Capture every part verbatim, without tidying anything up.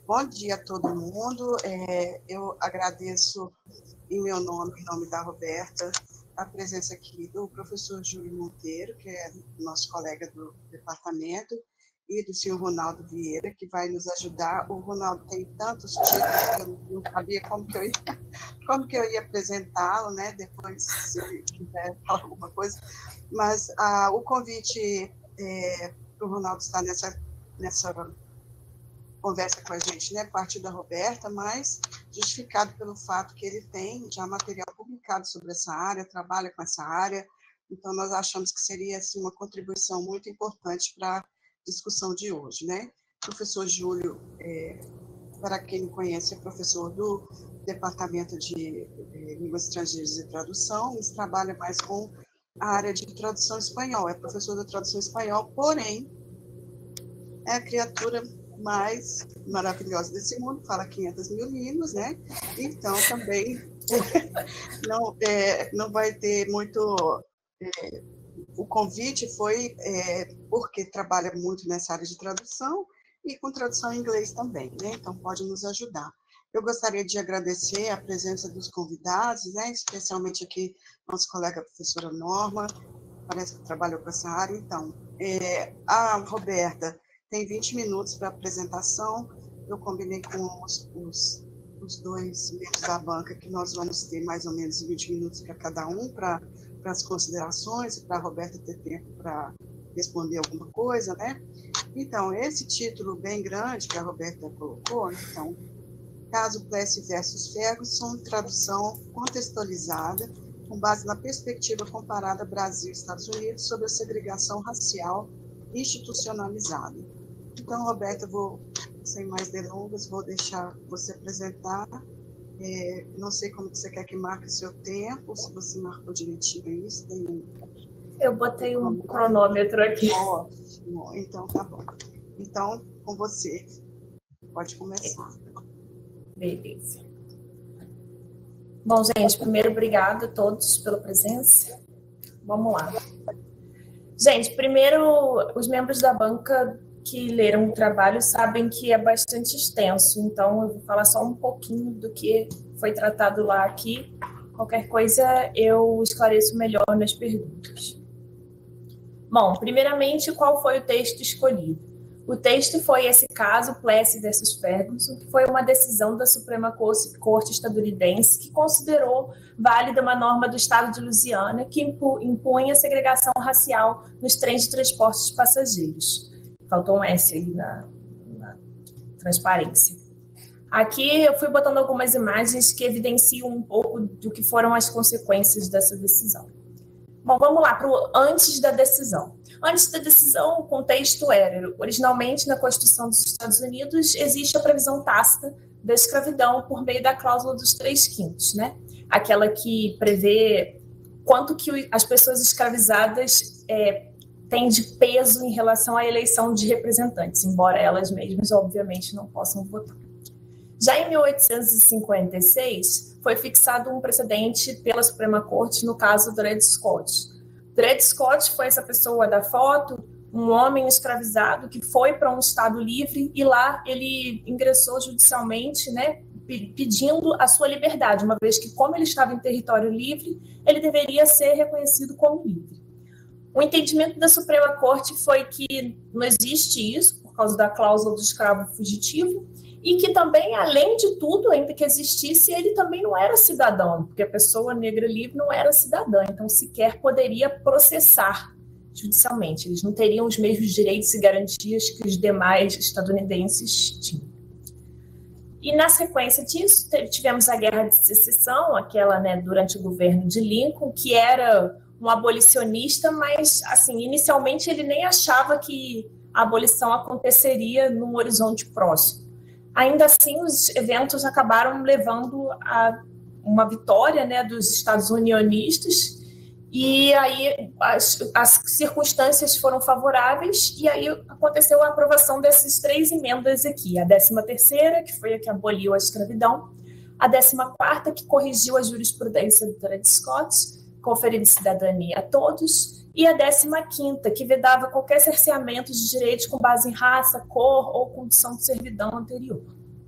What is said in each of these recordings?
Bom dia a todo mundo. É, eu agradeço, em meu nome, em nome da Roberta, a presença aqui do professor Júlio Monteiro, que é nosso colega do departamento, e do senhor Ronaldo Vieira, que vai nos ajudar. O Ronaldo tem tantos títulos que eu não sabia como que eu ia, como que eu ia apresentá-lo, né? Depois, se ele quiser falar alguma coisa. Mas ah, o convite é, para o Ronaldo estar nessa, nessa conversa com a gente, né, parte da Roberta, mas justificado pelo fato que ele tem já material publicado sobre essa área, trabalha com essa área, então nós achamos que seria assim, uma contribuição muito importante para a discussão de hoje, né? O professor Júlio, é, para quem não conhece, é professor do Departamento de é, Línguas Estrangeiras e Tradução, mas trabalha mais com a área de tradução espanhol, é professor da tradução espanhol, porém, é a criatura mais maravilhosa desse mundo, fala quinhentas mil línguas, né? Então, também não, é, não vai ter muito... É, o convite foi é, porque trabalha muito nessa área de tradução e com tradução em inglês também, né? Então, pode nos ajudar. Eu gostaria de agradecer a presença dos convidados, né? Especialmente aqui, nosso colega a professora Norma, parece que trabalhou com essa área. Então, é, a Roberta tem vinte minutos para a apresentação. Eu combinei com os, os, os dois membros da banca que nós vamos ter mais ou menos vinte minutos para cada um, para as considerações, para a Roberta ter tempo para responder alguma coisa, né? Então, esse título bem grande que a Roberta colocou, então, Caso Plessy versus Ferguson, tradução contextualizada, com base na perspectiva comparada Brasil e Estados Unidos sobre a segregação racial institucionalizada. Então, Roberta, vou, sem mais delongas, vou deixar você apresentar. É, não sei como que você quer que marque o seu tempo, se você marcou direitinho isso. Tem um, Eu botei um cronômetro aqui. Ótimo, então tá bom. Então, com você, pode começar. Beleza. Bom, gente, primeiro, obrigada a todos pela presença. Vamos lá. Gente, primeiro, os membros da banca que leram o trabalho sabem que é bastante extenso, então eu vou falar só um pouquinho do que foi tratado lá aqui. Qualquer coisa eu esclareço melhor nas perguntas. Bom, primeiramente, qual foi o texto escolhido? O texto foi esse caso, Plessy versus Ferguson, que foi uma decisão da Suprema Corte estadunidense que considerou válida uma norma do estado de Louisiana que impunha segregação racial nos trens de transporte de passageiros. Faltou um S aí na, na transparência. Aqui eu fui botando algumas imagens que evidenciam um pouco do que foram as consequências dessa decisão. Bom, vamos lá para o antes da decisão. Antes da decisão, o contexto era, originalmente, na Constituição dos Estados Unidos, existe a previsão tácita da escravidão por meio da cláusula dos três quintos, né? Aquela que prevê quanto que as pessoas escravizadas é, têm de peso em relação à eleição de representantes, embora elas mesmas, obviamente, não possam votar. Já em mil oitocentos e cinquenta e seis, foi fixado um precedente pela Suprema Corte no caso do Dred Scott. Dred Scott foi essa pessoa da foto, um homem escravizado que foi para um estado livre e lá ele ingressou judicialmente, né, pedindo a sua liberdade, uma vez que, como ele estava em território livre, ele deveria ser reconhecido como livre. O entendimento da Suprema Corte foi que não existe isso, por causa da cláusula do escravo fugitivo, e que também, além de tudo, ainda que existisse, ele também não era cidadão, porque a pessoa negra livre não era cidadã, então sequer poderia processar judicialmente. Eles não teriam os mesmos direitos e garantias que os demais estadunidenses tinham. E, na sequência disso, tivemos a Guerra de Secessão, aquela, né, durante o governo de Lincoln, que era um abolicionista, mas, assim, inicialmente ele nem achava que a abolição aconteceria num horizonte próximo. Ainda assim, os eventos acabaram levando a uma vitória, né, dos Estados unionistas, e aí as, as circunstâncias foram favoráveis, e aí aconteceu a aprovação dessas três emendas aqui, a décima terceira, que foi a que aboliu a escravidão, a décima quarta, que corrigiu a jurisprudência do Dred Scott, conferindo cidadania a todos, e a décima quinta, que vedava qualquer cerceamento de direitos com base em raça, cor ou condição de servidão anterior.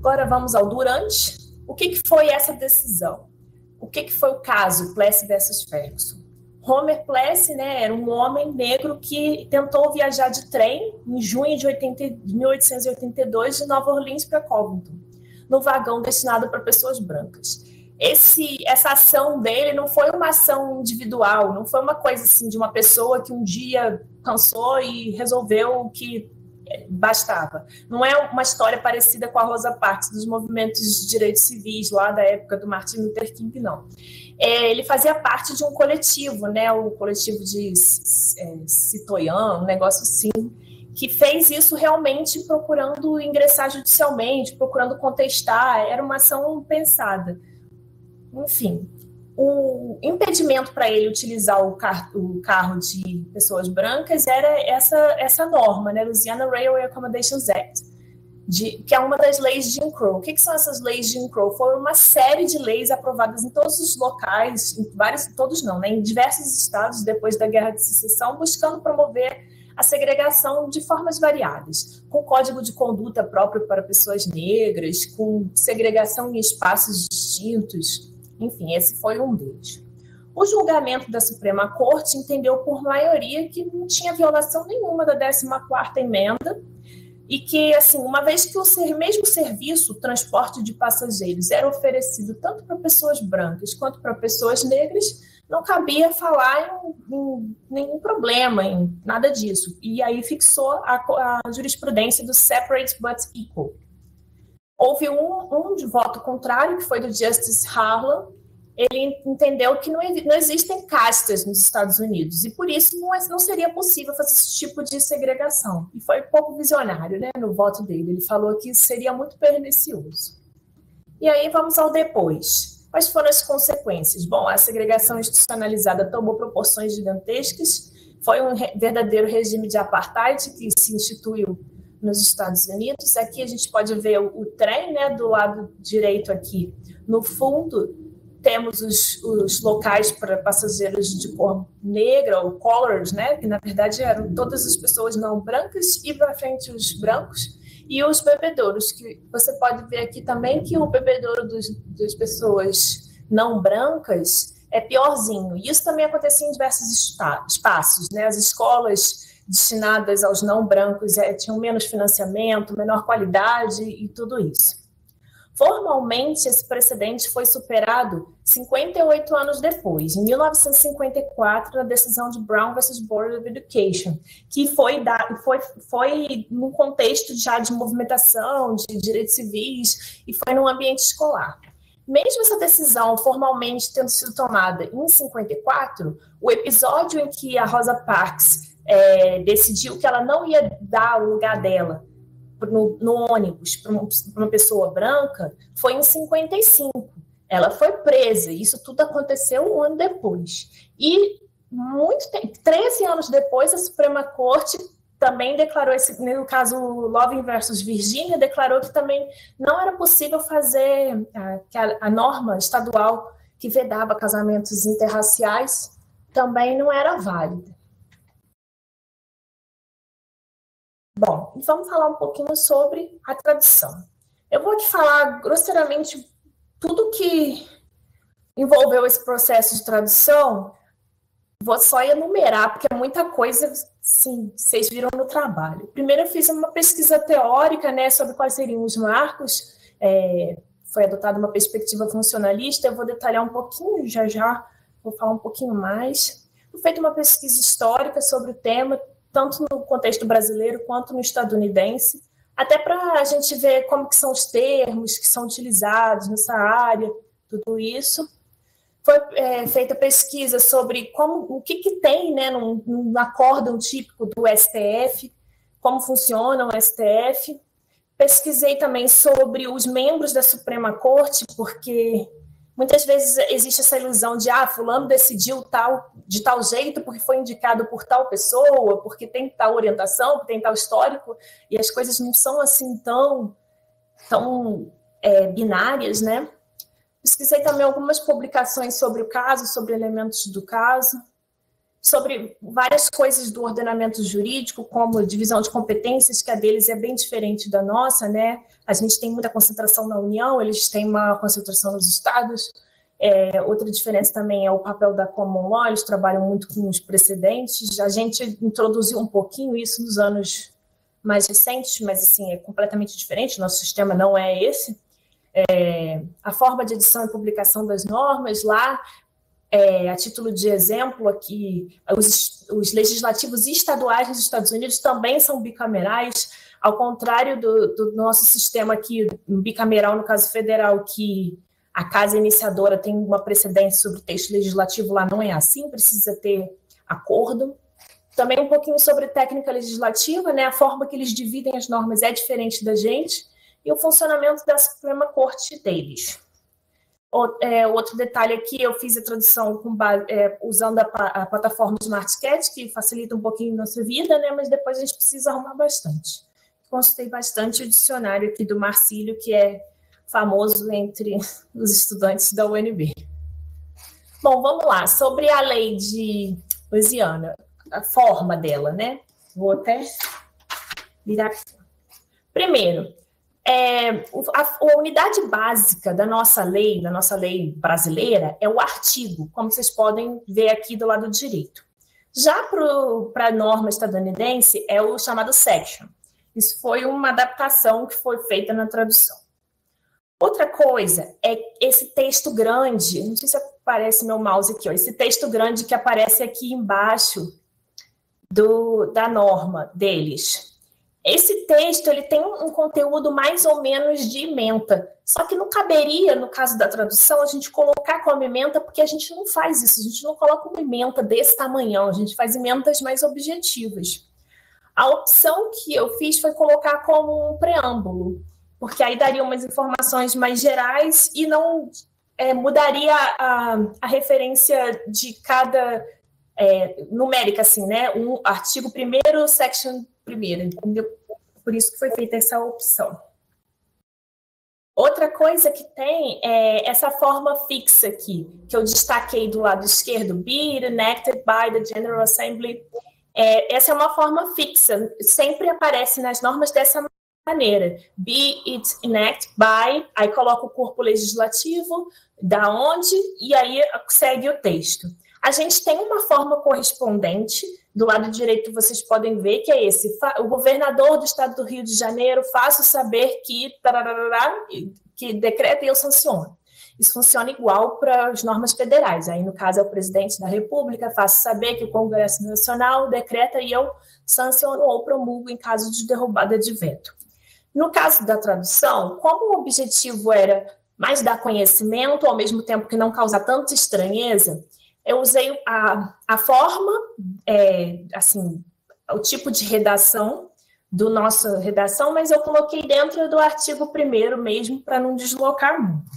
Agora vamos ao durante. O que, que foi essa decisão? O que, que foi o caso Plessy versus Ferguson? Homer Plessy, né, era um homem negro que tentou viajar de trem em junho de mil oitocentos e oitenta e dois de Nova Orleans para Covington, no vagão destinado para pessoas brancas. Esse, essa ação dele não foi uma ação individual, não foi uma coisa assim de uma pessoa que um dia cansou e resolveu que bastava. Não é uma história parecida com a Rosa Parks dos movimentos de direitos civis lá da época do Martin Luther King, não. É, ele fazia parte de um coletivo, né, o coletivo de é, Citoyen, um negócio assim, que fez isso realmente procurando ingressar judicialmente, procurando contestar, era uma ação pensada. Enfim, o impedimento para ele utilizar o, car o carro de pessoas brancas era essa, essa norma, né, Louisiana Railway Accommodations Act, de, que é uma das leis de Jim Crow. O que, que são essas leis de Jim Crow? Foram uma série de leis aprovadas em todos os locais, em vários, todos não, né, em diversos estados depois da Guerra de Secessão, buscando promover a segregação de formas variadas, com código de conduta próprio para pessoas negras, com segregação em espaços distintos. Enfim, esse foi um deles. O julgamento da Suprema Corte entendeu por maioria que não tinha violação nenhuma da décima quarta emenda e que, assim, uma vez que o mesmo serviço, o transporte de passageiros, era oferecido tanto para pessoas brancas quanto para pessoas negras, não cabia falar em, em nenhum problema, em nada disso. E aí fixou a, a jurisprudência do separate but equal. Houve um, um voto contrário, que foi do Justice Harlan. Ele entendeu que não, não existem castas nos Estados Unidos e, por isso, não, é, não seria possível fazer esse tipo de segregação. E foi um pouco visionário, né, no voto dele. Ele falou que seria muito pernicioso. E aí vamos ao depois. Quais foram as consequências? Bom, a segregação institucionalizada tomou proporções gigantescas. Foi um verdadeiro regime de apartheid que se instituiu nos Estados Unidos. Aqui a gente pode ver o, o trem, né, do lado direito aqui. No fundo, temos os, os locais para passageiros de cor negra, ou colors, né, que na verdade eram todas as pessoas não brancas, e para frente os brancos, e os bebedouros, que você pode ver aqui também que o bebedouro dos, das pessoas não brancas é piorzinho. E isso também acontecia em diversos espaços, né? As escolas destinadas aos não brancos é, tinham menos financiamento, menor qualidade e tudo isso. Formalmente, esse precedente foi superado cinquenta e oito anos depois, em mil novecentos e cinquenta e quatro, na decisão de Brown versus Board of Education, que foi, da, foi, foi num contexto já de movimentação, de direitos civis, e foi num ambiente escolar. Mesmo essa decisão formalmente tendo sido tomada em cinquenta e quatro, o episódio em que a Rosa Parks é, decidiu que ela não ia dar o lugar dela No, no ônibus para uma pessoa branca, foi em cinquenta e cinco. Ela foi presa, e isso tudo aconteceu um ano depois. E, muito tempo, treze anos depois, a Suprema Corte também declarou, esse, no caso Loving versus Virginia, declarou que também não era possível fazer, a, que a, a norma estadual que vedava casamentos interraciais também não era válida. Bom, vamos falar um pouquinho sobre a tradução. Eu vou aqui falar grosseiramente tudo que envolveu esse processo de tradução. Vou só enumerar, porque é muita coisa, sim, vocês viram no trabalho. Primeiro eu fiz uma pesquisa teórica, né, sobre quais seriam os marcos. É, foi adotada uma perspectiva funcionalista. Eu vou detalhar um pouquinho, já já vou falar um pouquinho mais. Foi feita uma pesquisa histórica sobre o tema, tanto no contexto brasileiro quanto no estadunidense, até para a gente ver como que são os termos que são utilizados nessa área, tudo isso. Foi é, feita pesquisa sobre como, o que, que tem, né, num, num acórdão típico do S T F, como funciona o S T F. Pesquisei também sobre os membros da Suprema Corte, porque muitas vezes existe essa ilusão de, ah, fulano decidiu tal, de tal jeito porque foi indicado por tal pessoa, porque tem tal orientação, porque tem tal histórico, e as coisas não são assim tão, tão é, binárias, né? Pesquisei também algumas publicações sobre o caso, sobre elementos do caso. sobre várias coisas do ordenamento jurídico, como divisão de competências, que a deles é bem diferente da nossa, né? A gente tem muita concentração na União, eles têm uma concentração nos estados. É, outra diferença também é o papel da Common Law, eles trabalham muito com os precedentes. A gente introduziu um pouquinho isso nos anos mais recentes, mas assim, é completamente diferente, nosso sistema não é esse. É, a forma de edição e publicação das normas lá, é, a título de exemplo aqui, os, os legislativos estaduais dos Estados Unidos também são bicamerais, ao contrário do, do nosso sistema aqui, bicameral no caso federal, que a casa iniciadora tem uma precedência sobre o texto legislativo, lá não é assim, precisa ter acordo. Também um pouquinho sobre técnica legislativa, né? A forma que eles dividem as normas é diferente da gente, e o funcionamento da Suprema Corte deles. O, é, outro detalhe aqui, eu fiz a tradução com base, é, usando a, a plataforma SmartCat, que facilita um pouquinho a nossa vida, né? Mas depois a gente precisa arrumar bastante. Consultei bastante o dicionário aqui do Marcílio, que é famoso entre os estudantes da U N B. Bom, vamos lá. Sobre a lei de Louisiana, a forma dela, né? Vou até virar aqui. Primeiro, é, a, a unidade básica da nossa lei, da nossa lei brasileira, é o artigo, como vocês podem ver aqui do lado direito. Já para a norma estadunidense, é o chamado section. Isso foi uma adaptação que foi feita na tradução. Outra coisa é esse texto grande, não sei se aparece meu mouse aqui, ó, esse texto grande que aparece aqui embaixo do, da norma deles. Esse texto ele tem um conteúdo mais ou menos de ementa, só que não caberia, no caso da tradução, a gente colocar como ementa, porque a gente não faz isso, a gente não coloca uma ementa desse tamanhão, a gente faz ementas mais objetivas. A opção que eu fiz foi colocar como um preâmbulo, porque aí daria umas informações mais gerais e não é, mudaria a, a referência de cada é, numérica, assim, né? Um artigo primeiro, section primeiro, entendeu? Por isso que foi feita essa opção. Outra coisa que tem é essa forma fixa aqui, que eu destaquei do lado esquerdo, be enacted by the General Assembly. É, essa é uma forma fixa, sempre aparece nas normas dessa maneira. Be it enacted by, aí coloca o corpo legislativo, da onde, e aí segue o texto. A gente tem uma forma correspondente, do lado direito vocês podem ver que é esse, o governador do estado do Rio de Janeiro faço saber que, que decreta e eu sanciono. Isso funciona igual para as normas federais, aí no caso é o presidente da República, faço saber que o Congresso Nacional decreta e eu sanciono ou promulgo em caso de derrubada de veto. No caso da tradução, como o objetivo era mais dar conhecimento, ao mesmo tempo que não causar tanta estranheza, eu usei a, a forma, é, assim, o tipo de redação do nossa redação, mas eu coloquei dentro do artigo primeiro mesmo, para não deslocar muito.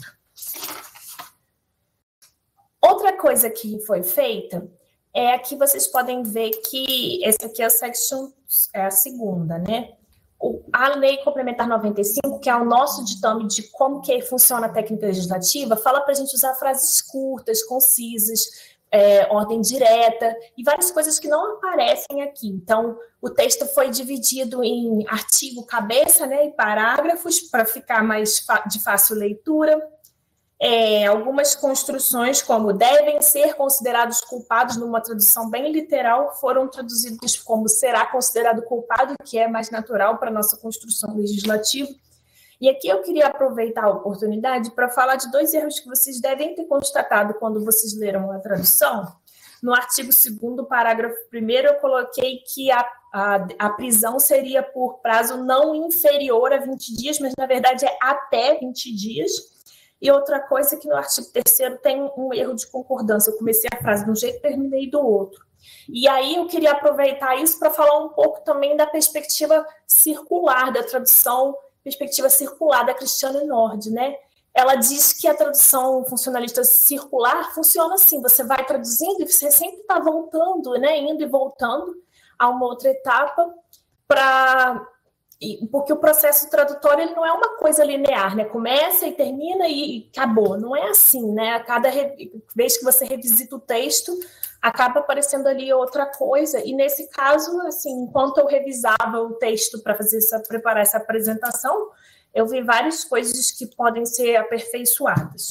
Outra coisa que foi feita é aqui vocês podem ver que essa aqui é a section, é a segunda, né? A Lei Complementar noventa e cinco, que é o nosso ditame de como que funciona a técnica legislativa, fala para a gente usar frases curtas, concisas, é, ordem direta e várias coisas que não aparecem aqui. Então, o texto foi dividido em artigo, cabeça, né, e parágrafos para ficar mais de fácil leitura. É, algumas construções, como devem ser considerados culpados, numa tradução bem literal, foram traduzidas como será considerado culpado, que é mais natural para a nossa construção legislativa. E aqui eu queria aproveitar a oportunidade para falar de dois erros que vocês devem ter constatado quando vocês leram a tradução. No artigo segundo, parágrafo primeiro, eu coloquei que a, a, a prisão seria por prazo não inferior a vinte dias, mas na verdade é até vinte dias. E outra coisa é que no artigo terceiro tem um erro de concordância. Eu comecei a frase de um jeito e terminei do outro. E aí eu queria aproveitar isso para falar um pouco também da perspectiva circular da tradução, perspectiva circular da Christiane Nord, né? Ela diz que a tradução funcionalista circular funciona assim, você vai traduzindo e você sempre está voltando, né? Indo e voltando a uma outra etapa para... Porque o processo tradutório ele não é uma coisa linear, né? Começa e termina e acabou. Não é assim, né? A cada re... vez que você revisita o texto, acaba aparecendo ali outra coisa, e nesse caso, assim, enquanto eu revisava o texto para fazer essa, preparar essa apresentação, eu vi várias coisas que podem ser aperfeiçoadas.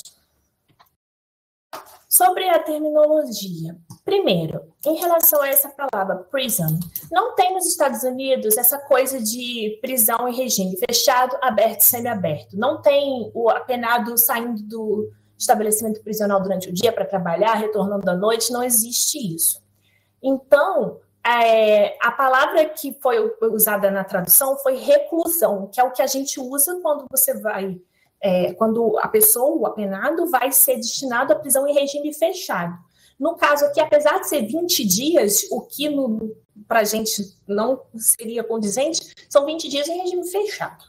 Sobre a terminologia. Primeiro, em relação a essa palavra prison, não tem nos Estados Unidos essa coisa de prisão em regime fechado, aberto, semiaberto. Não tem o apenado saindo do estabelecimento prisional durante o dia para trabalhar, retornando à noite, não existe isso. Então, é, a palavra que foi usada na tradução foi reclusão, que é o que a gente usa quando você vai... É, quando a pessoa, o apenado, vai ser destinado à prisão em regime fechado. No caso aqui, apesar de ser vinte dias, o que para a gente não seria condizente, são vinte dias em regime fechado.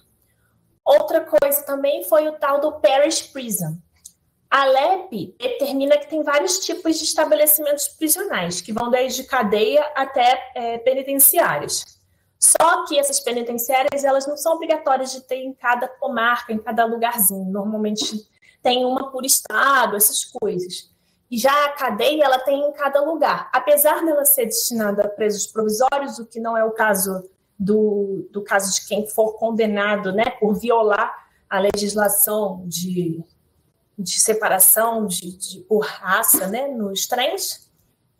Outra coisa também foi o tal do Parish Prison. A L E P determina que tem vários tipos de estabelecimentos prisionais, que vão desde cadeia até é, penitenciários. Só que essas penitenciárias, elas não são obrigatórias de ter em cada comarca, em cada lugarzinho. Normalmente tem uma por estado, essas coisas. E já a cadeia, ela tem em cada lugar. Apesar dela ser destinada a presos provisórios, o que não é o caso do, do caso de quem for condenado, né, por violar a legislação de, de separação de, de, por raça, né, nos trens,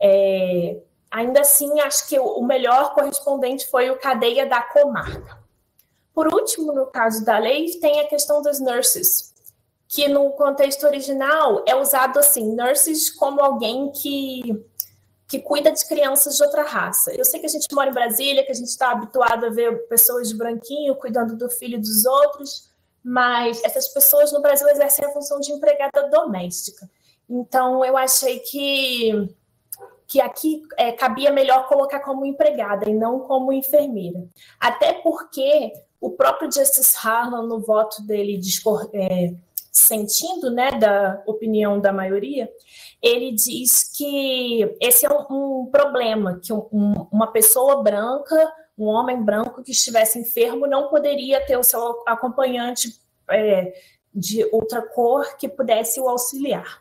é... Ainda assim, acho que o melhor correspondente foi o cadeia da comarca. Por último, no caso da lei, tem a questão das nurses, que no contexto original é usado assim, nurses como alguém que, que cuida de crianças de outra raça. Eu sei que a gente mora em Brasília, que a gente está habituado a ver pessoas de branquinho cuidando do filho dos outros, mas essas pessoas no Brasil exercem a função de empregada doméstica. Então, eu achei que... que aqui é, cabia melhor colocar como empregada e não como enfermeira. Até porque o próprio Justice Harlan, no voto dele, discor- é, sentindo, né, da opinião da maioria, ele diz que esse é um, um problema, que um, um, uma pessoa branca, um homem branco que estivesse enfermo não poderia ter o seu acompanhante é, de outra cor que pudesse o auxiliar.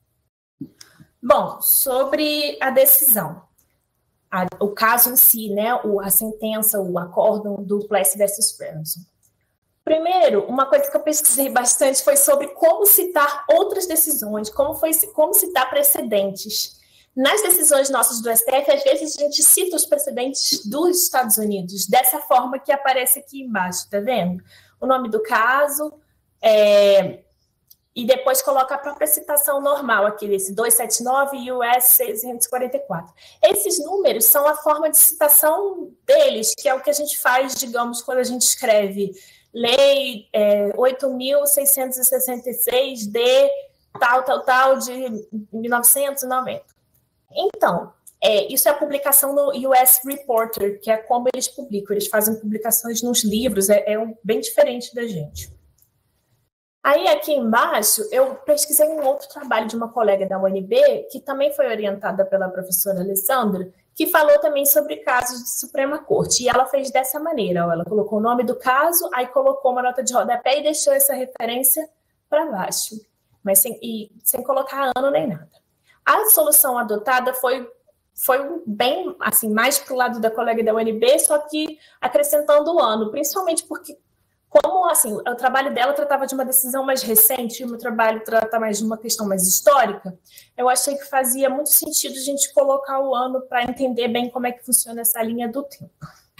Bom, sobre a decisão, a, o caso em si, né, o, a sentença, o acórdão do Plessy versus Ferguson. Primeiro, uma coisa que eu pesquisei bastante foi sobre como citar outras decisões, como, foi, como citar precedentes. Nas decisões nossas do S T F, às vezes a gente cita os precedentes dos Estados Unidos, dessa forma que aparece aqui embaixo, tá vendo? O nome do caso, é... e depois coloca a própria citação normal aqui, desse duzentos e setenta e nove U S seiscentos e quarenta e quatro. Esses números são a forma de citação deles, que é o que a gente faz, digamos, quando a gente escreve Lei é, oito mil seiscentos e sessenta e seis de tal, tal, tal, de mil novecentos e noventa. Então, é, isso é a publicação no U S Reporter, que é como eles publicam. Eles fazem publicações nos livros, é, é um, bem diferente da gente. Aí, aqui embaixo, eu pesquisei um outro trabalho de uma colega da U N B, que também foi orientada pela professora Alessandra, que falou também sobre casos de Suprema Corte. E ela fez dessa maneira, ó, ela colocou o nome do caso, aí colocou uma nota de rodapé e deixou essa referência para baixo, mas sem, e, sem colocar ano nem nada. A solução adotada foi, foi bem, assim, mais para o lado da colega da U N B, só que acrescentando o ano, principalmente porque como, assim, o trabalho dela tratava de uma decisão mais recente e o meu trabalho trata mais de uma questão mais histórica, eu achei que fazia muito sentido a gente colocar o ano para entender bem como é que funciona essa linha do tempo.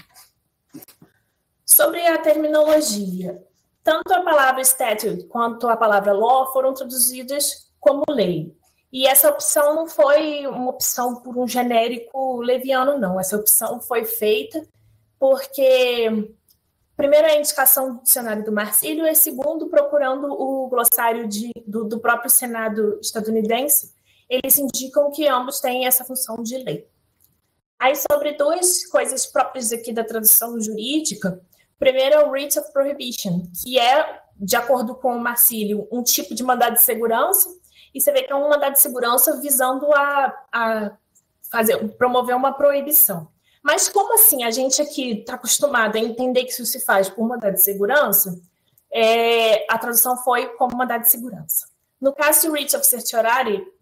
Sobre a terminologia, tanto a palavra statute quanto a palavra law foram traduzidas como lei. E essa opção não foi uma opção por um genérico leviano, não. Essa opção foi feita porque... primeiro, é a indicação do dicionário do Marcílio, e segundo, procurando o glossário de, do, do próprio Senado estadunidense, eles indicam que ambos têm essa função de lei. Aí, sobre duas coisas próprias aqui da tradução jurídica, primeiro é o writ of prohibition, que é, de acordo com o Marcílio, um tipo de mandado de segurança, e você vê que é um mandado de segurança visando a, a fazer, promover uma proibição. Mas como assim a gente aqui está acostumado a entender que isso se faz por mandado de segurança, é, a tradução foi como mandado de segurança. No caso do writ of certiorari,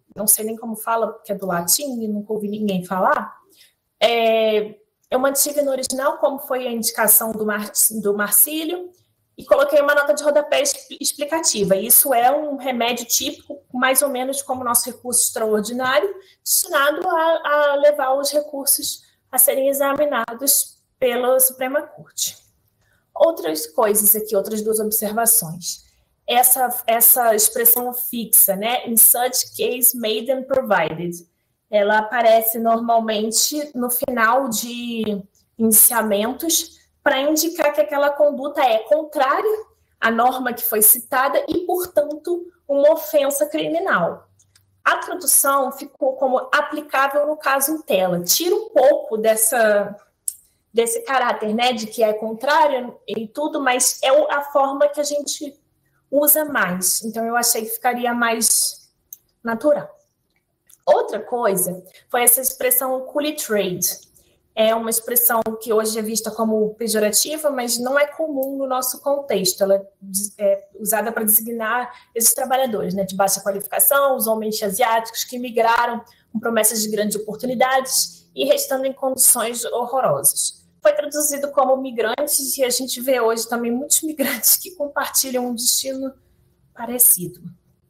não sei nem como fala, porque é do latim, e nunca ouvi ninguém falar, é, eu mantive no original, como foi a indicação do, Mar, do Marcílio, e coloquei uma nota de rodapé explicativa. Isso é um remédio típico, mais ou menos como nosso recurso extraordinário, destinado a, a levar os recursos a serem examinados pela Suprema Corte. Outras coisas aqui, outras duas observações. Essa, essa expressão fixa, né? In such case made and provided, ela aparece normalmente no final de iniciamentos para indicar que aquela conduta é contrária à norma que foi citada e, portanto, uma ofensa criminal. A tradução ficou como aplicável no caso em tela. Tira um pouco dessa, desse caráter, né, de que é contrário e tudo, mas é a forma que a gente usa mais. Então, eu achei que ficaria mais natural. Outra coisa foi essa expressão coolie trade. É uma expressão que hoje é vista como pejorativa, mas não é comum no nosso contexto. Ela é usada para designar esses trabalhadores, né, de baixa qualificação, os homens asiáticos que migraram com promessas de grandes oportunidades e restando em condições horrorosas. Foi traduzido como migrantes e a gente vê hoje também muitos migrantes que compartilham um destino parecido.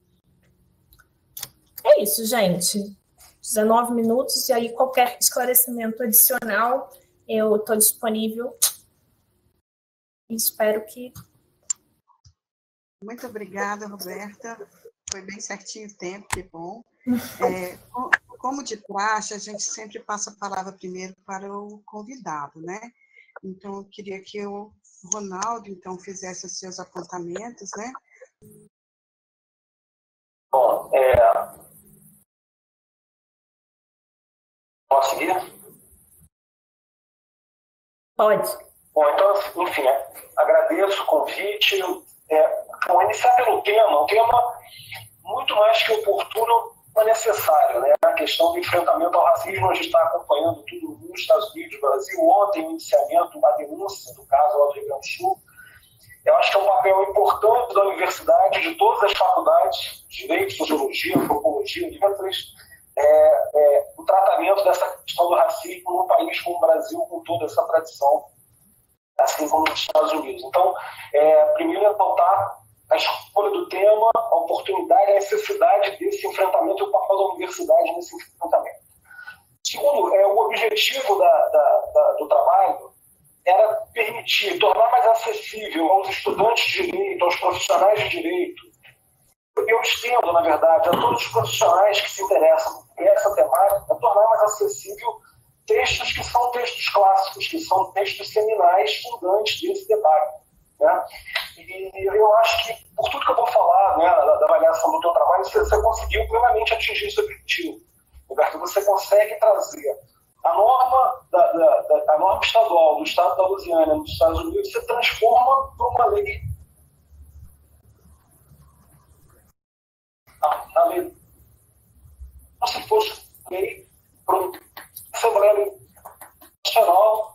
É isso, gente. dezenove minutos, e aí qualquer esclarecimento adicional, eu estou disponível e espero que... Muito obrigada, Roberta. Foi bem certinho o tempo, que bom. É, como de praxe, a gente sempre passa a palavra primeiro para o convidado, né? Então, eu queria que o Ronaldo, então, fizesse os seus apontamentos, né? Bom, é... Posso seguir? Pode. Bom, então, enfim, agradeço o convite. É, bom, iniciar pelo tema, um tema muito mais que oportuno, mas necessário, né? A questão do enfrentamento ao racismo, a gente está acompanhando tudo nos Estados Unidos, no Brasil. Ontem, o iniciamento da denúncia do caso lá do Rio Grande do Sul. Eu acho que é um papel importante da universidade, de todas as faculdades, direito, sociologia, antropologia, letras, É, é, o tratamento dessa questão do racismo num país como o Brasil, com toda essa tradição, assim como nos Estados Unidos. Então, é, primeiro é pautar a escolha do tema, a oportunidade, a necessidade desse enfrentamento e o papel da universidade nesse enfrentamento. Segundo, é, o objetivo da, da, da, do trabalho era permitir, tornar mais acessível aos estudantes de direito, aos profissionais de direito. Eu estendo, na verdade, a todos os profissionais que se interessam por essa temática, a tornar mais acessível textos que são textos clássicos, que são textos seminais fundantes desse debate. Né? E eu acho que, por tudo que eu vou falar, né, da, da avaliação do teu trabalho, você, você conseguiu plenamente atingir esse objetivo. Roberto, você consegue trazer a norma, da, da, da, a norma estadual do estado da Louisiana nos Estados Unidos, você transforma para uma lei. A lei, como se fosse lei para a Assembleia Nacional.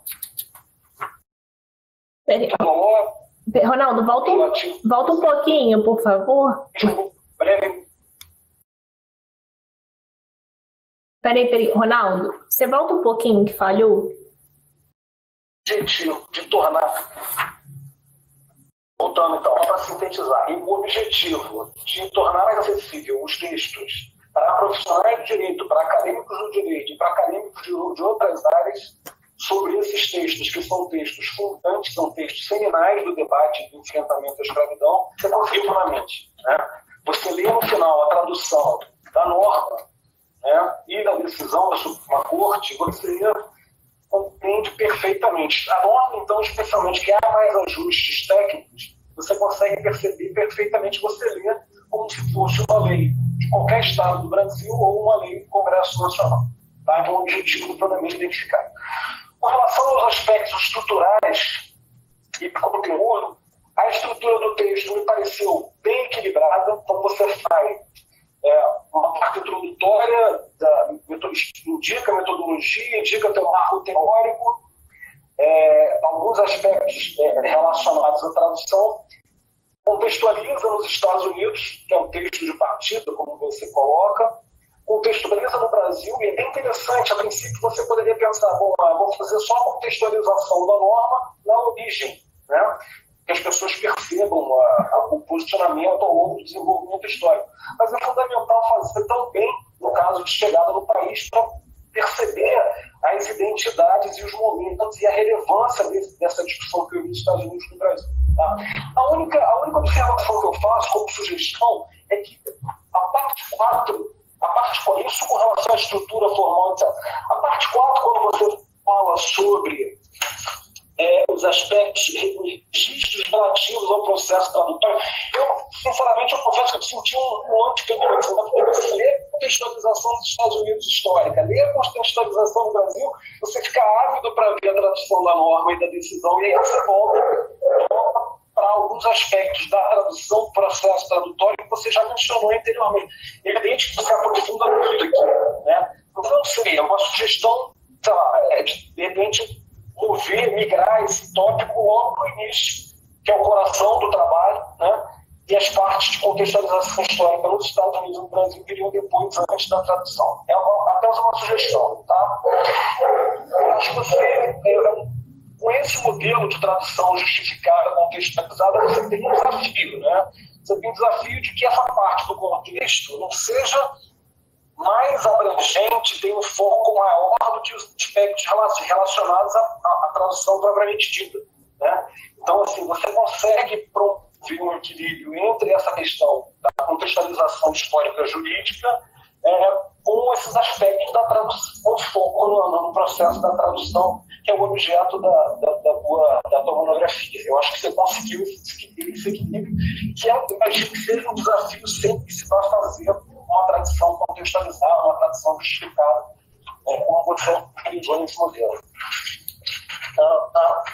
Peraí. Ronaldo, volta um, volta um pouquinho, por favor. Breve. Peraí, peraí. Ronaldo, você volta um pouquinho que falhou? Objetivo de tornar... Voltando, então, para sintetizar, e o objetivo de tornar mais acessível os textos para profissionais do direito, para acadêmicos do direito e para acadêmicos de, de outras áreas sobre esses textos, que são textos fundantes, são textos seminais do debate do enfrentamento à escravidão, você conseguiu na mente. Né? Você lê no final a tradução da norma, né, e da decisão da Suprema Corte, você compreende perfeitamente. A norma, então, especialmente, que há mais ajustes técnicos, você consegue perceber perfeitamente, você lê como se fosse uma lei de qualquer estado do Brasil ou uma lei do Congresso Nacional. Tá? Então, o objetivo plenamente identificado. Com relação aos aspectos estruturais e conteúdo, a estrutura do texto me pareceu bem equilibrada. Então, você faz é, uma parte introdutória, da, indica a metodologia, indica até o marco teórico, é, alguns aspectos é, relacionados à tradução, contextualiza nos Estados Unidos, que é um texto de partida, como você coloca, contextualiza no Brasil, e é bem interessante. A princípio, você poderia pensar, bom, eu vou fazer só a contextualização da norma na origem, né? Que as pessoas percebam a, a, o posicionamento ao longo do desenvolvimento histórico. Mas é fundamental fazer também, no caso de chegada no país, para perceber as identidades e os momentos e a relevância desse, dessa discussão que eu vi nos Estados Unidos e no Brasil. Tá? A, única, a única observação que eu faço como sugestão é que a parte quatro, a parte quatro, isso com relação à estrutura formal, etcétera. A parte quatro, quando você fala sobre é, os aspectos, registros relativos ao processo tradutório, eu, sinceramente, eu confesso que eu senti um, um antipedonismo. Porque você lê a contextualização dos Estados Unidos histórica, lê a contextualização do Brasil, você fica ávido para ver a tradução da norma e da decisão, e aí você volta, volta para alguns aspectos da tradução, do processo tradutório, que você já mencionou anteriormente. É evidente que você aprofunda muito aqui, né? Então, não sei, é uma sugestão, sei lá, é de, de repente, mover, migrar esse tópico logo no início, que é o coração do trabalho, né? E as partes de contextualização histórica nos Estados Unidos e no Brasil viriam depois, antes da tradução. É uma, apenas uma sugestão, tá? Eu acho que você, é, com esse modelo de tradução justificada, contextualizada, você tem um desafio, né? Você tem um desafio de que essa parte do contexto não seja mais abrangente, tem um foco maior do que os aspectos relacionados à, à, à tradução propriamente dita, né? Então, assim, você consegue promover um equilíbrio entre essa questão da contextualização histórica jurídica é, com esses aspectos da tradução, de foco no, no processo da tradução, que é o objeto da, da, da, tua, da tua monografia. Eu acho que você conseguiu esse, esse equilíbrio, que é, imagino que seja um desafio sempre que se vai fazer uma tradução contextualizada, uma tradução justificada, é, como você utilizou nesse modelo. Tá, tá.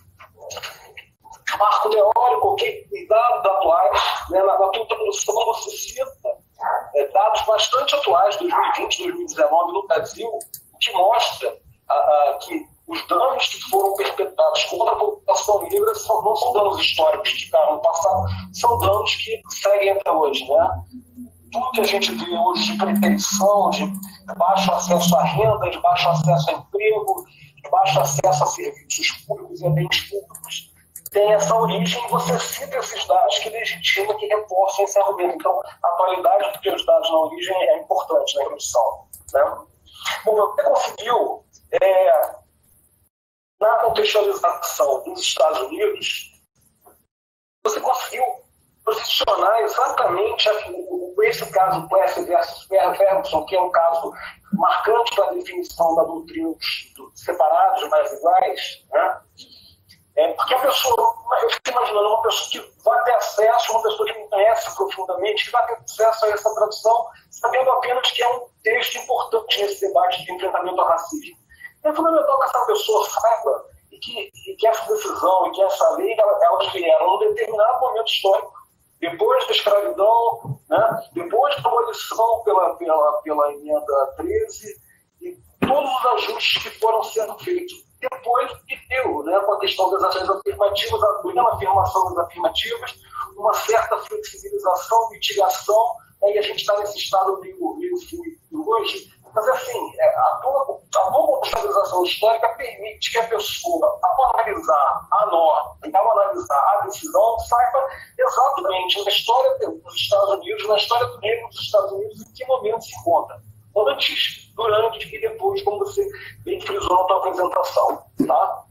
Marco teórico, que dados atuais, né, na, na tua introdução você cita é, dados bastante atuais, dois mil e vinte, dois mil e dezenove, no Brasil, que mostra a, a, que os danos que foram perpetrados contra a população negra são, não são danos históricos que ficaram no passado, são danos que seguem até hoje, né? Tudo que a gente vê hoje de preterição, de baixo acesso à renda, de baixo acesso a emprego, de baixo acesso a serviços públicos e a bens públicos, tem essa origem, e você cita esses dados que legitimam, que reforçam esse argumento. Então, a atualidade dos teus dados na origem é importante na introdução, né? Bom, você conseguiu, é, na contextualização dos Estados Unidos, você conseguiu posicionar exatamente esse caso Plessy versus Ferguson, que é um caso marcante para a definição da doutrina dos separados, mais iguais, né? É, porque a pessoa, eu fico imaginando uma pessoa que vai ter acesso, uma pessoa que não conhece profundamente, que vai ter acesso a essa tradução, sabendo apenas que é um texto importante nesse debate de enfrentamento ao racismo. É fundamental que essa pessoa saiba e que, e que essa decisão e que essa lei, ela, elas vieram num determinado momento histórico, depois da escravidão, né? Depois da abolição pela, pela, pela emenda treze, e todos os ajustes que foram sendo feitos. Depois que deu, né, com a questão das ações afirmativas, a plena afirmação das afirmativas, uma certa flexibilização, mitigação, né, e a gente está nesse estado meio, meio fluido hoje. Mas, assim, a boa, a boa contextualização histórica permite que a pessoa, ao analisar a norma, ao analisar a decisão, saiba exatamente na história dos Estados Unidos, na história do negro dos Estados Unidos, em que momento se encontra. Antes, durante e depois, como você bem frisou na sua apresentação. Tá?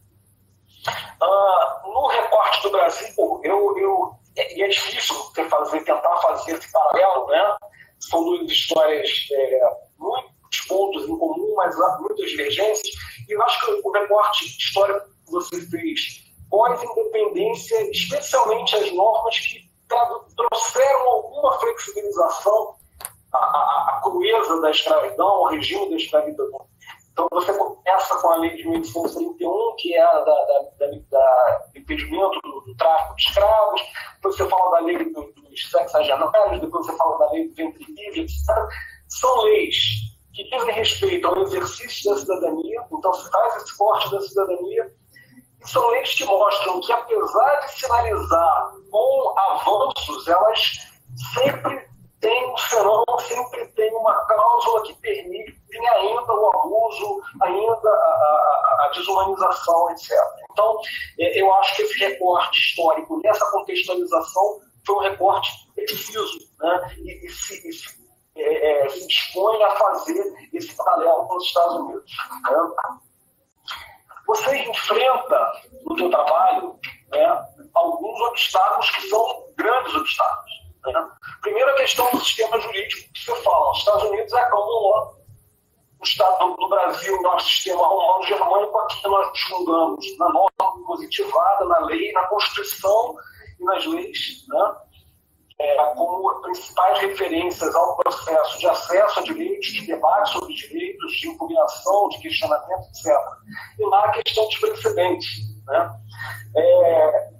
Ah, no recorte do Brasil, eu, eu, é, é difícil você fazer, tentar fazer esse paralelo, né? São duas histórias, é, muitos pontos em comum, mas há muitas divergências, e eu acho que o recorte histórico que você fez pós-independência, especialmente as normas que trouxeram alguma flexibilização A, a, a crueza da escravidão, o regime da escravidão. Então, você começa com a lei de mil oitocentos e trinta e um, que é a da, da, da, da impedimento do, do tráfico de escravos, depois você fala da lei do, dos sexagenários, depois você fala da lei do ventre livre, etcétera. São leis que dizem respeito ao exercício da cidadania, então se faz esse corte da cidadania, e são leis que mostram que, apesar de sinalizar com avanços, elas sempre tem um serão, sempre tem uma causa contextualização, etcétera. Então, eu acho que esse recorte histórico, nessa contextualização, foi um recorte preciso, né? e, e, se, e se, é, é, se dispõe a fazer esse paralelo com os Estados Unidos. Né? Você enfrenta no seu trabalho, né, alguns obstáculos que são grandes obstáculos. Né? Primeiro, a questão do sistema jurídico que você fala. Os Estados Unidos é comum. No, estado, no Brasil, nosso sistema romano-germânico, aqui nós fundamos na norma positivada, na lei, na Constituição e nas leis, né? É, como principais referências ao processo de acesso a direitos, de debate sobre direitos, de impugnação, de questionamento, etcétera. E lá a questão dos precedentes. Né? É,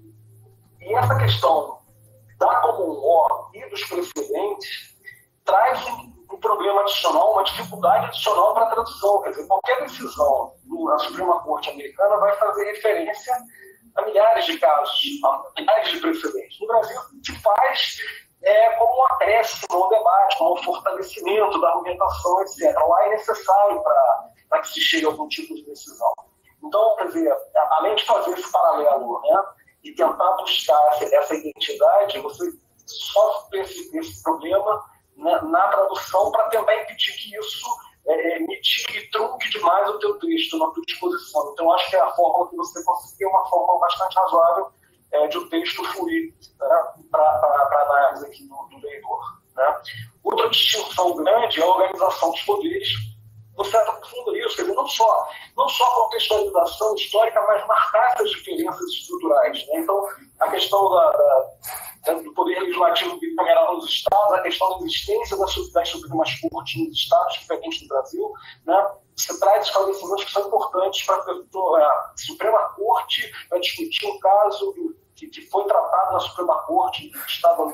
e essa questão da common law e dos precedentes traz um, um problema adicional, uma dificuldade adicional para a tradução. Quer dizer, qualquer decisão na Suprema Corte americana vai fazer referência a milhares de casos, a milhares de precedentes. No Brasil, se faz é, como um acréscimo ao debate, como um fortalecimento da argumentação, etcétera. Lá é necessário para que se chegue a algum tipo de decisão. Então, quer dizer, além de fazer esse paralelo, né, e tentar buscar essa identidade, você sofre esse, esse problema na, na tradução para tentar impedir que isso é, mitire e trunque demais o teu texto, na tua disposição. Então, acho que é a forma que você conseguiu, uma forma bastante razoável é, de o texto fluir, né, para análise aqui do, do leitor. Né? Outra distinção grande é a organização dos poderes. Você aprofunda isso, quer dizer, não só, não só a contextualização histórica, mas marcar essas diferenças estruturais. Né? Então, a questão da, da, do poder legislativo bicameral nos estados, a questão da existência das, das Supremas Cortes nos estados diferentes do Brasil, né? Você traz esclarecimentos que são importantes para a Suprema Corte vai discutir um caso que, que foi tratado na Suprema Corte do estado.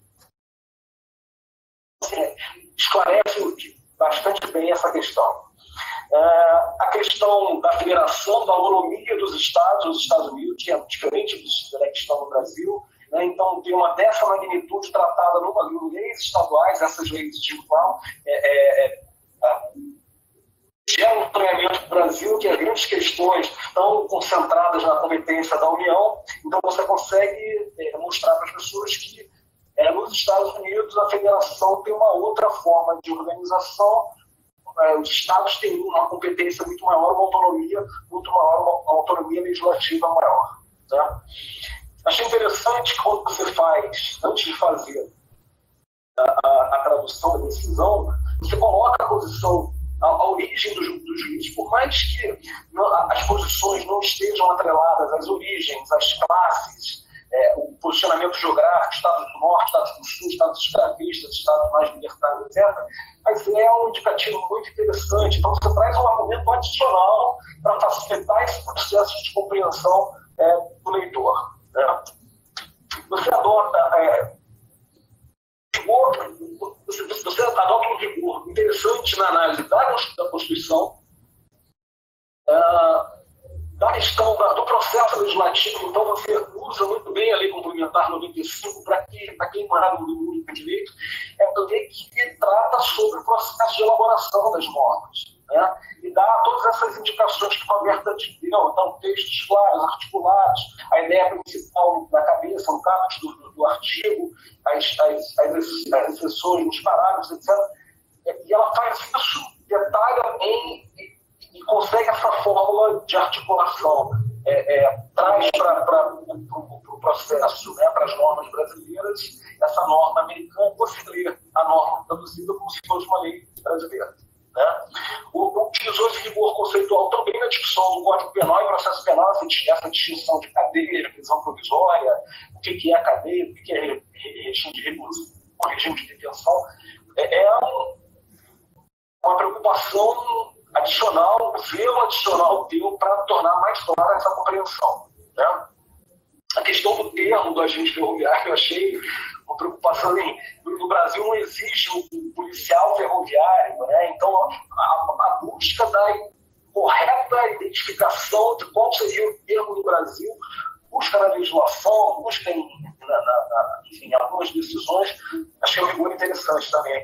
Assim, esclarece bastante bem essa questão. Uh, a questão da federação, da autonomia dos estados, dos Estados Unidos, que é diferente da questão no Brasil, né? Então, tem uma dessa magnitude tratada numa, em leis estaduais, essas leis de igual, é, é, é, gera um treinamento do Brasil que as grandes questões estão concentradas na competência da União, então você consegue é, mostrar para as pessoas que É, nos Estados Unidos, a federação tem uma outra forma de organização. É, os estados têm uma competência muito maior, uma autonomia muito maior, uma autonomia legislativa maior. Tá? Achei interessante que quando você faz, antes de fazer a, a, a tradução da decisão, você coloca a posição, a, a origem do, do juiz. Por mais que não, as posições não estejam atreladas às origens, às classes, É, o posicionamento geográfico, Estados do Norte, Estados do Sul, Estados escravistas, Estados mais libertários, etcétera. Mas é um indicativo muito interessante. Então, você traz um argumento adicional para facilitar esse processo de compreensão é, do leitor. Né? Você adota é, rigor, você, você adota um rigor interessante na análise da, da Constituição, uh, da questão da, do processo legislativo. Então, você usa muito bem a Lei Complementar noventa e cinco para que, para quem mora no mundo do direito, é uma lei que trata sobre o processo de elaboração das normas, né? E dá todas essas indicações que o Roberta deu. Então, textos claros, articulados, a ideia principal na cabeça, no caput do, do artigo, as, as, as, as exceções, os parágrafos, etcétera. E ela faz isso, detalha bem e consegue essa fórmula de articulação, é, é, traz para o pro processo, né, para as normas brasileiras, essa norma americana, você lê a norma traduzida como se fosse uma lei brasileira. Né? O, utilizou esse rigor conceitual também na discussão do Código Penal e processo penal, essa, essa distinção de cadeia, prisão provisória, o que, que é cadeia, o que, que é regime de reclusão, regime de detenção. É, é um, uma preocupação adicional, um zelo adicional teu para tornar mais clara essa compreensão. Né? A questão do termo do agente ferroviário, eu achei uma preocupação. No Brasil não existe um policial ferroviário, né? Então a, a busca da correta identificação de qual seria o termo no Brasil, busca na legislação, busca em, na, na, na, enfim, em algumas decisões, achei um rigor interessante também aqui.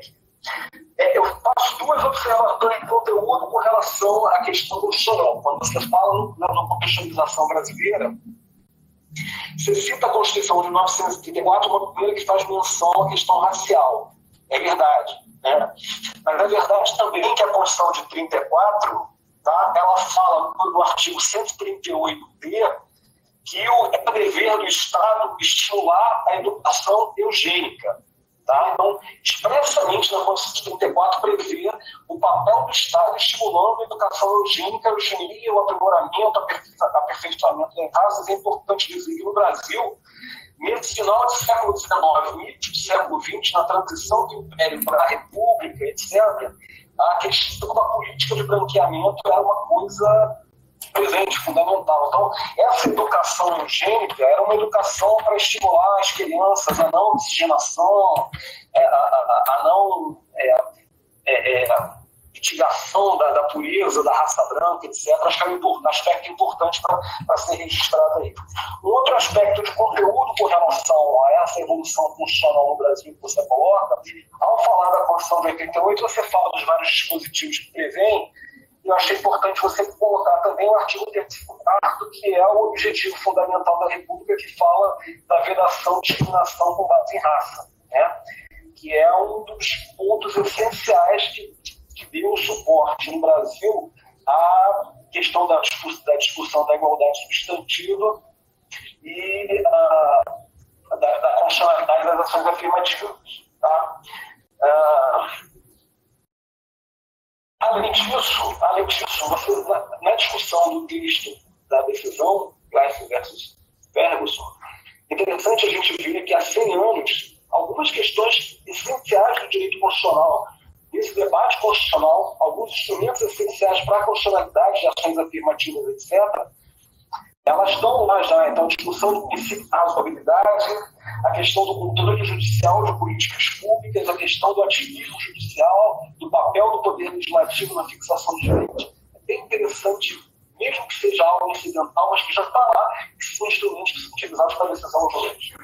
É, eu faço duas observações de conteúdo com relação à questão constitucional. Quando você fala na contextualização brasileira, você cita a Constituição de mil novecentos e trinta e quatro como a primeira que faz menção à questão racial. É verdade, né? Mas é verdade também que a Constituição de trinta e quatro, tá, ela fala no artigo cento e trinta e oito B que o, é dever do Estado estimular a educação eugênica. Tá? Então, expressamente na Constituição de trinta e quatro prevê o papel do Estado estimulando a educação eugênica, a eugenia, o aprimoramento, o aperfeiçoamento em casas. É importante dizer que no Brasil, nesse final do século dezenove, início do século vinte, na transição do Império para a República, etcétera, a questão da política de branqueamento era uma coisa presente, fundamental. Então, essa educação eugênica era uma educação para estimular as crianças a não miscigenação, a, a, a não é, é, é, mitigação da, da pureza, da raça branca, etcétera. Acho que é um aspecto importante para ser registrado aí. Um outro aspecto de conteúdo com relação a essa evolução constitucional no Brasil que você coloca, ao falar da Constituição de oitenta e oito, você fala dos vários dispositivos que prevêem. Eu achei importante você colocar também o artigo terceiro, que é o objetivo fundamental da República, que fala da vedação de discriminação com base em raça, né? Que é um dos pontos essenciais que, que deu suporte no Brasil à questão da discussão da, discussão da igualdade substantiva e a, da, da constitucionalidade das ações afirmativas. Tá? Uh, Além disso, além disso você, na, na discussão do texto da decisão, Gleisi versus Ferguson, é interessante a gente ver que há cem anos, algumas questões essenciais do direito constitucional, desse debate constitucional, alguns instrumentos essenciais para a constitucionalidade de ações afirmativas, etcétera, elas estão lá já. Então, a discussão do princípio da razoabilidade, a questão do controle judicial de políticas públicas, a questão do ativismo judicial, do papel do poder legislativo na fixação de direitos. É bem interessante, mesmo que seja algo incidental, mas que já está lá, que são instrumentos que são utilizados para a decisão jurídica.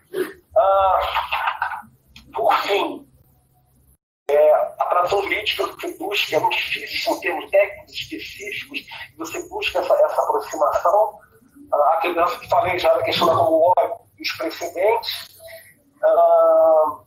Ah, por fim, é, a tradição jurídica que você busca é muito difícil, são termos técnicos específicos, e você busca essa, essa aproximação. Ah, aquele que falei já da questão da como e os precedentes. Ah,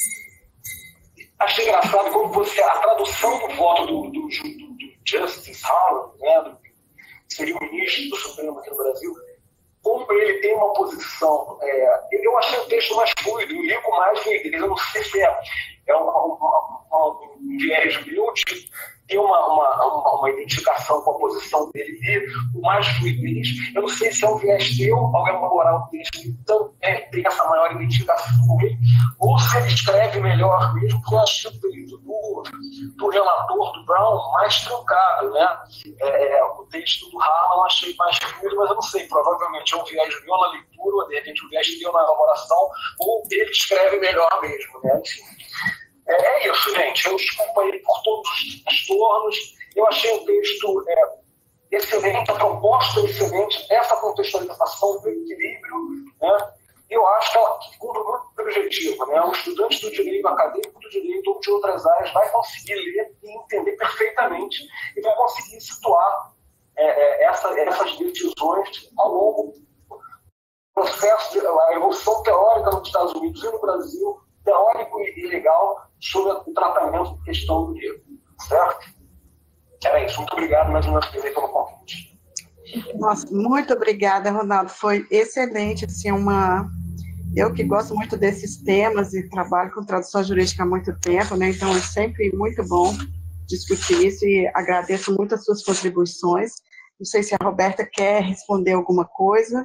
achei engraçado como você, a tradução do voto do, do, do, do Justice Howard, né, do, que seria o ministro do Supremo aqui no Brasil, como ele tem uma posição. É, eu achei o texto mais fluido, eu ligo mais fluidez. Eu não sei se é, é um, um, um, um viés meu de ter uma, uma, uma, uma identificação com a posição dele e o mais fluidez. Eu não sei se é um viés teu ao elaborar o texto, então é, tem essa maior identificação com ele, ou se ele escreve melhor mesmo, porque eu achei o texto do, do relator, do Brown, mais truncado, né? É, o texto do Harlan eu achei mais fluido, mas eu não sei, provavelmente é um viés meu na leitura, ou de repente um viés teu na elaboração, ou ele escreve melhor mesmo, né? Enfim. É, é isso, gente. Eu desculpo aí por todos os transtornos. Eu achei o texto é, excelente, a proposta é excelente, essa contextualização do equilíbrio, né? Eu acho que ela cumpre muito o objetivo, né? O estudante do direito acadêmico, do direito ou de outras áreas vai conseguir ler e entender perfeitamente e vai conseguir situar é, é, essa, essas decisões ao longo do processo, de, a evolução teórica nos Estados Unidos e no Brasil, teórico e legal, sobre o tratamento da questão do direito. Certo? Era isso. Muito obrigado mais uma vez pelo convite. Nossa, muito obrigada, Ronaldo. Foi excelente. Assim, uma... Eu que gosto muito desses temas e trabalho com tradução jurídica há muito tempo, né? Então é sempre muito bom discutir isso e agradeço muito as suas contribuições. Não sei se a Roberta quer responder alguma coisa.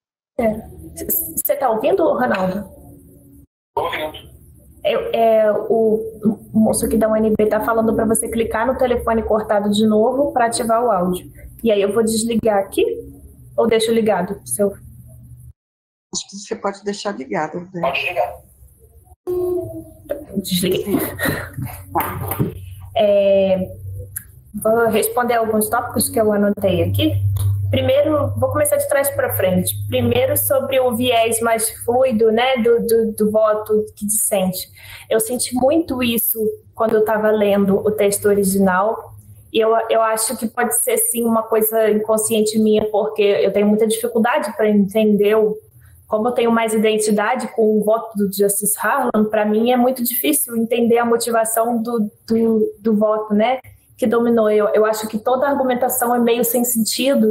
Você está ouvindo, Ronaldo? Estou ouvindo. É, é, o moço aqui da U N B está falando para você clicar no telefone cortado de novo para ativar o áudio. E aí eu vou desligar aqui ou deixo ligado? Seu... Acho que você pode deixar ligado. Né? Pode ligar. Desliguei. É, vou responder alguns tópicos que eu anotei aqui. Primeiro, vou começar de trás para frente. Primeiro, sobre o viés mais fluido, né, do, do, do voto que dissente. Eu senti muito isso quando eu estava lendo o texto original. E eu, eu acho que pode ser, sim, uma coisa inconsciente minha, porque eu tenho muita dificuldade para entender o como eu tenho mais identidade com o voto do Justice Harlan, para mim é muito difícil entender a motivação do, do, do voto, né, que dominou. Eu, eu acho que toda a argumentação é meio sem sentido,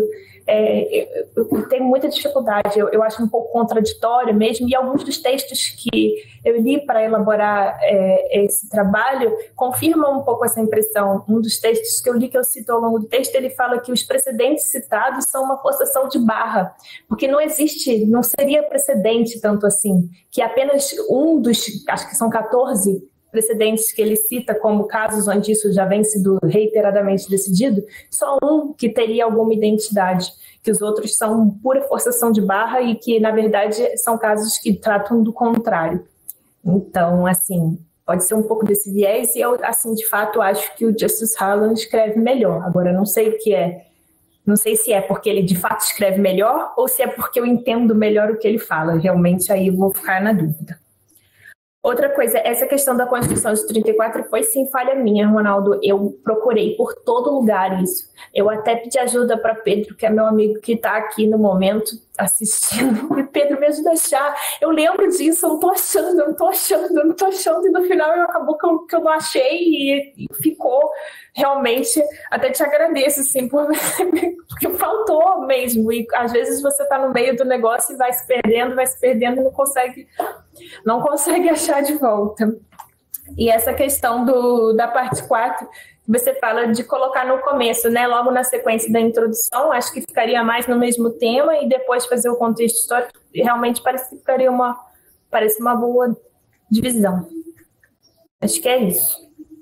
é, eu, eu tenho muita dificuldade, eu, eu acho um pouco contraditório mesmo, e alguns dos textos que eu li para elaborar é, esse trabalho confirmam um pouco essa impressão. Um dos textos que eu li, que eu cito ao longo do texto, ele fala que os precedentes citados são uma forçação de barra, porque não existe, não seria precedente tanto assim, que apenas um dos, acho que são quatorze precedentes que ele cita como casos onde isso já vem sido reiteradamente decidido, só um que teria alguma identidade, que os outros são pura forçação de barra e que, na verdade, são casos que tratam do contrário. Então, assim, pode ser um pouco desse viés e eu, assim, de fato, acho que o Justice Harlan escreve melhor. Agora, eu não sei o que é, não sei se é porque ele, de fato, escreve melhor ou se é porque eu entendo melhor o que ele fala. Realmente, aí eu vou ficar na dúvida. Outra coisa, essa questão da Constituição de trinta e quatro foi sim falha minha, Ronaldo. Eu procurei por todo lugar isso. Eu até pedi ajuda para Pedro, que é meu amigo que está aqui no momento assistindo. E Pedro, me ajuda a achar. Eu lembro disso, eu não estou achando, eu não estou achando, eu não estou achando. E no final eu acabou que eu, que eu não achei e, e ficou realmente. Até te agradeço, assim, por, porque faltou mesmo. E às vezes você está no meio do negócio e vai se perdendo, vai se perdendo e não consegue. Não consegue achar de volta. E essa questão do, da parte quatro, você fala de colocar no começo, né, logo na sequência da introdução, acho que ficaria mais no mesmo tema e depois fazer o contexto histórico, realmente parece que ficaria uma, parece uma boa divisão. Acho que é isso.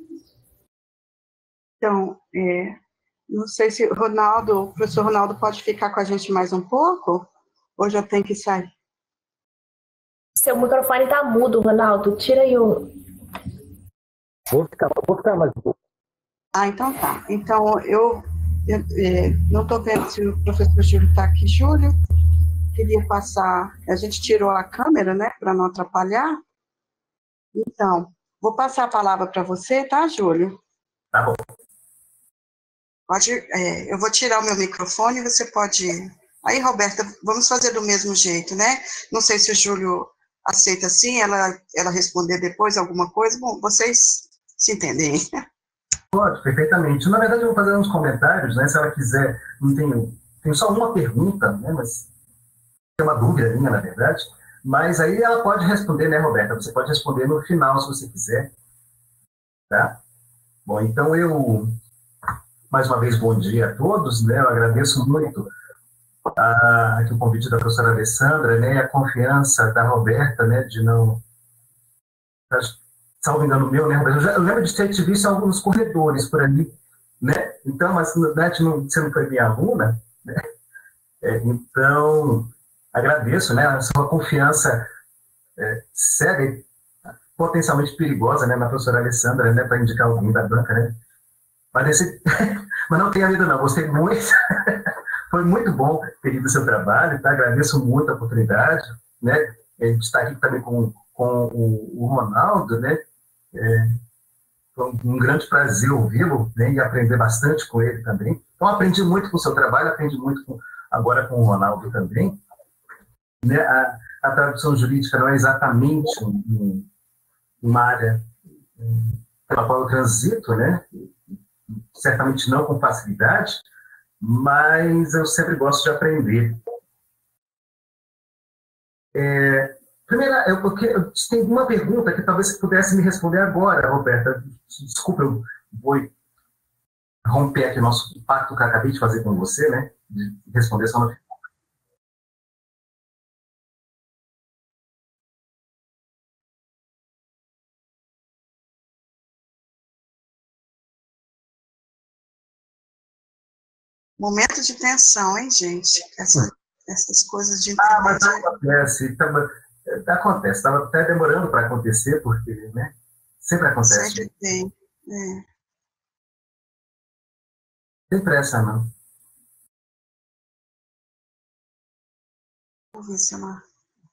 Então, é, não sei se o Ronaldo, o professor Ronaldo pode ficar com a gente mais um pouco, ou já tem que sair? Seu microfone está mudo, Ronaldo. Tira aí o... Vou ficar, vou ficar mais um pouco. Ah, então tá. Então, eu, eu é, não estou vendo se o professor Júlio está aqui. Júlio, queria passar... A gente tirou a câmera, né, para não atrapalhar. Então, vou passar a palavra para você, tá, Júlio? Tá bom. Pode, é, eu vou tirar o meu microfone e você pode... Aí, Roberta, vamos fazer do mesmo jeito, né? Não sei se o Júlio aceita assim, ela, ela responder depois alguma coisa. Bom, vocês se entendem. Pode, perfeitamente. Na verdade, eu vou fazer uns comentários, né? Se ela quiser, não tenho, tenho só uma pergunta, né? Mas é uma dúvida minha, na verdade. Mas aí ela pode responder, né, Roberta? Você pode responder no final, se você quiser. Tá? Bom, então eu, mais uma vez, bom dia a todos, né? Eu agradeço muito a, aqui o convite da professora Alessandra, né? A confiança da Roberta, né? De não... salvo engano meu, né, Roberto? Eu, já, eu lembro de ter te visto em alguns corredores por ali, né? Então, mas né, não, você não foi minha aluna, né? É, então, agradeço, né? A sua confiança é, séria, potencialmente perigosa, né, na professora Alessandra, né, para indicar alguém da banca, né? Mas, esse, mas não tenha medo, não. Gostei muito. Foi muito bom ter lido o seu trabalho, tá? Agradeço muito a oportunidade, né? A gente está aqui também com, com o, o Ronaldo, né? É, foi um grande prazer ouvi-lo, né, e aprender bastante com ele também. Então, aprendi muito com o seu trabalho, aprendi muito com, agora com o Ronaldo também. Né, a, a tradução jurídica não é exatamente um, uma área um, pela qual eu transito, né, certamente não com facilidade, mas eu sempre gosto de aprender. É, Primeiro, eu, eu tenho uma pergunta que talvez você pudesse me responder agora, Roberta. Desculpa, eu vou romper aqui o nosso pacto que eu acabei de fazer com você, né? De responder só uma Momento de tensão, hein, gente? Essa, essas coisas de internet. Ah, mas internet. acontece. Tava, acontece. Estava até demorando para acontecer, porque, né? Sempre acontece. Sempre tem. É. Sem pressa, não. Vou ver se ela...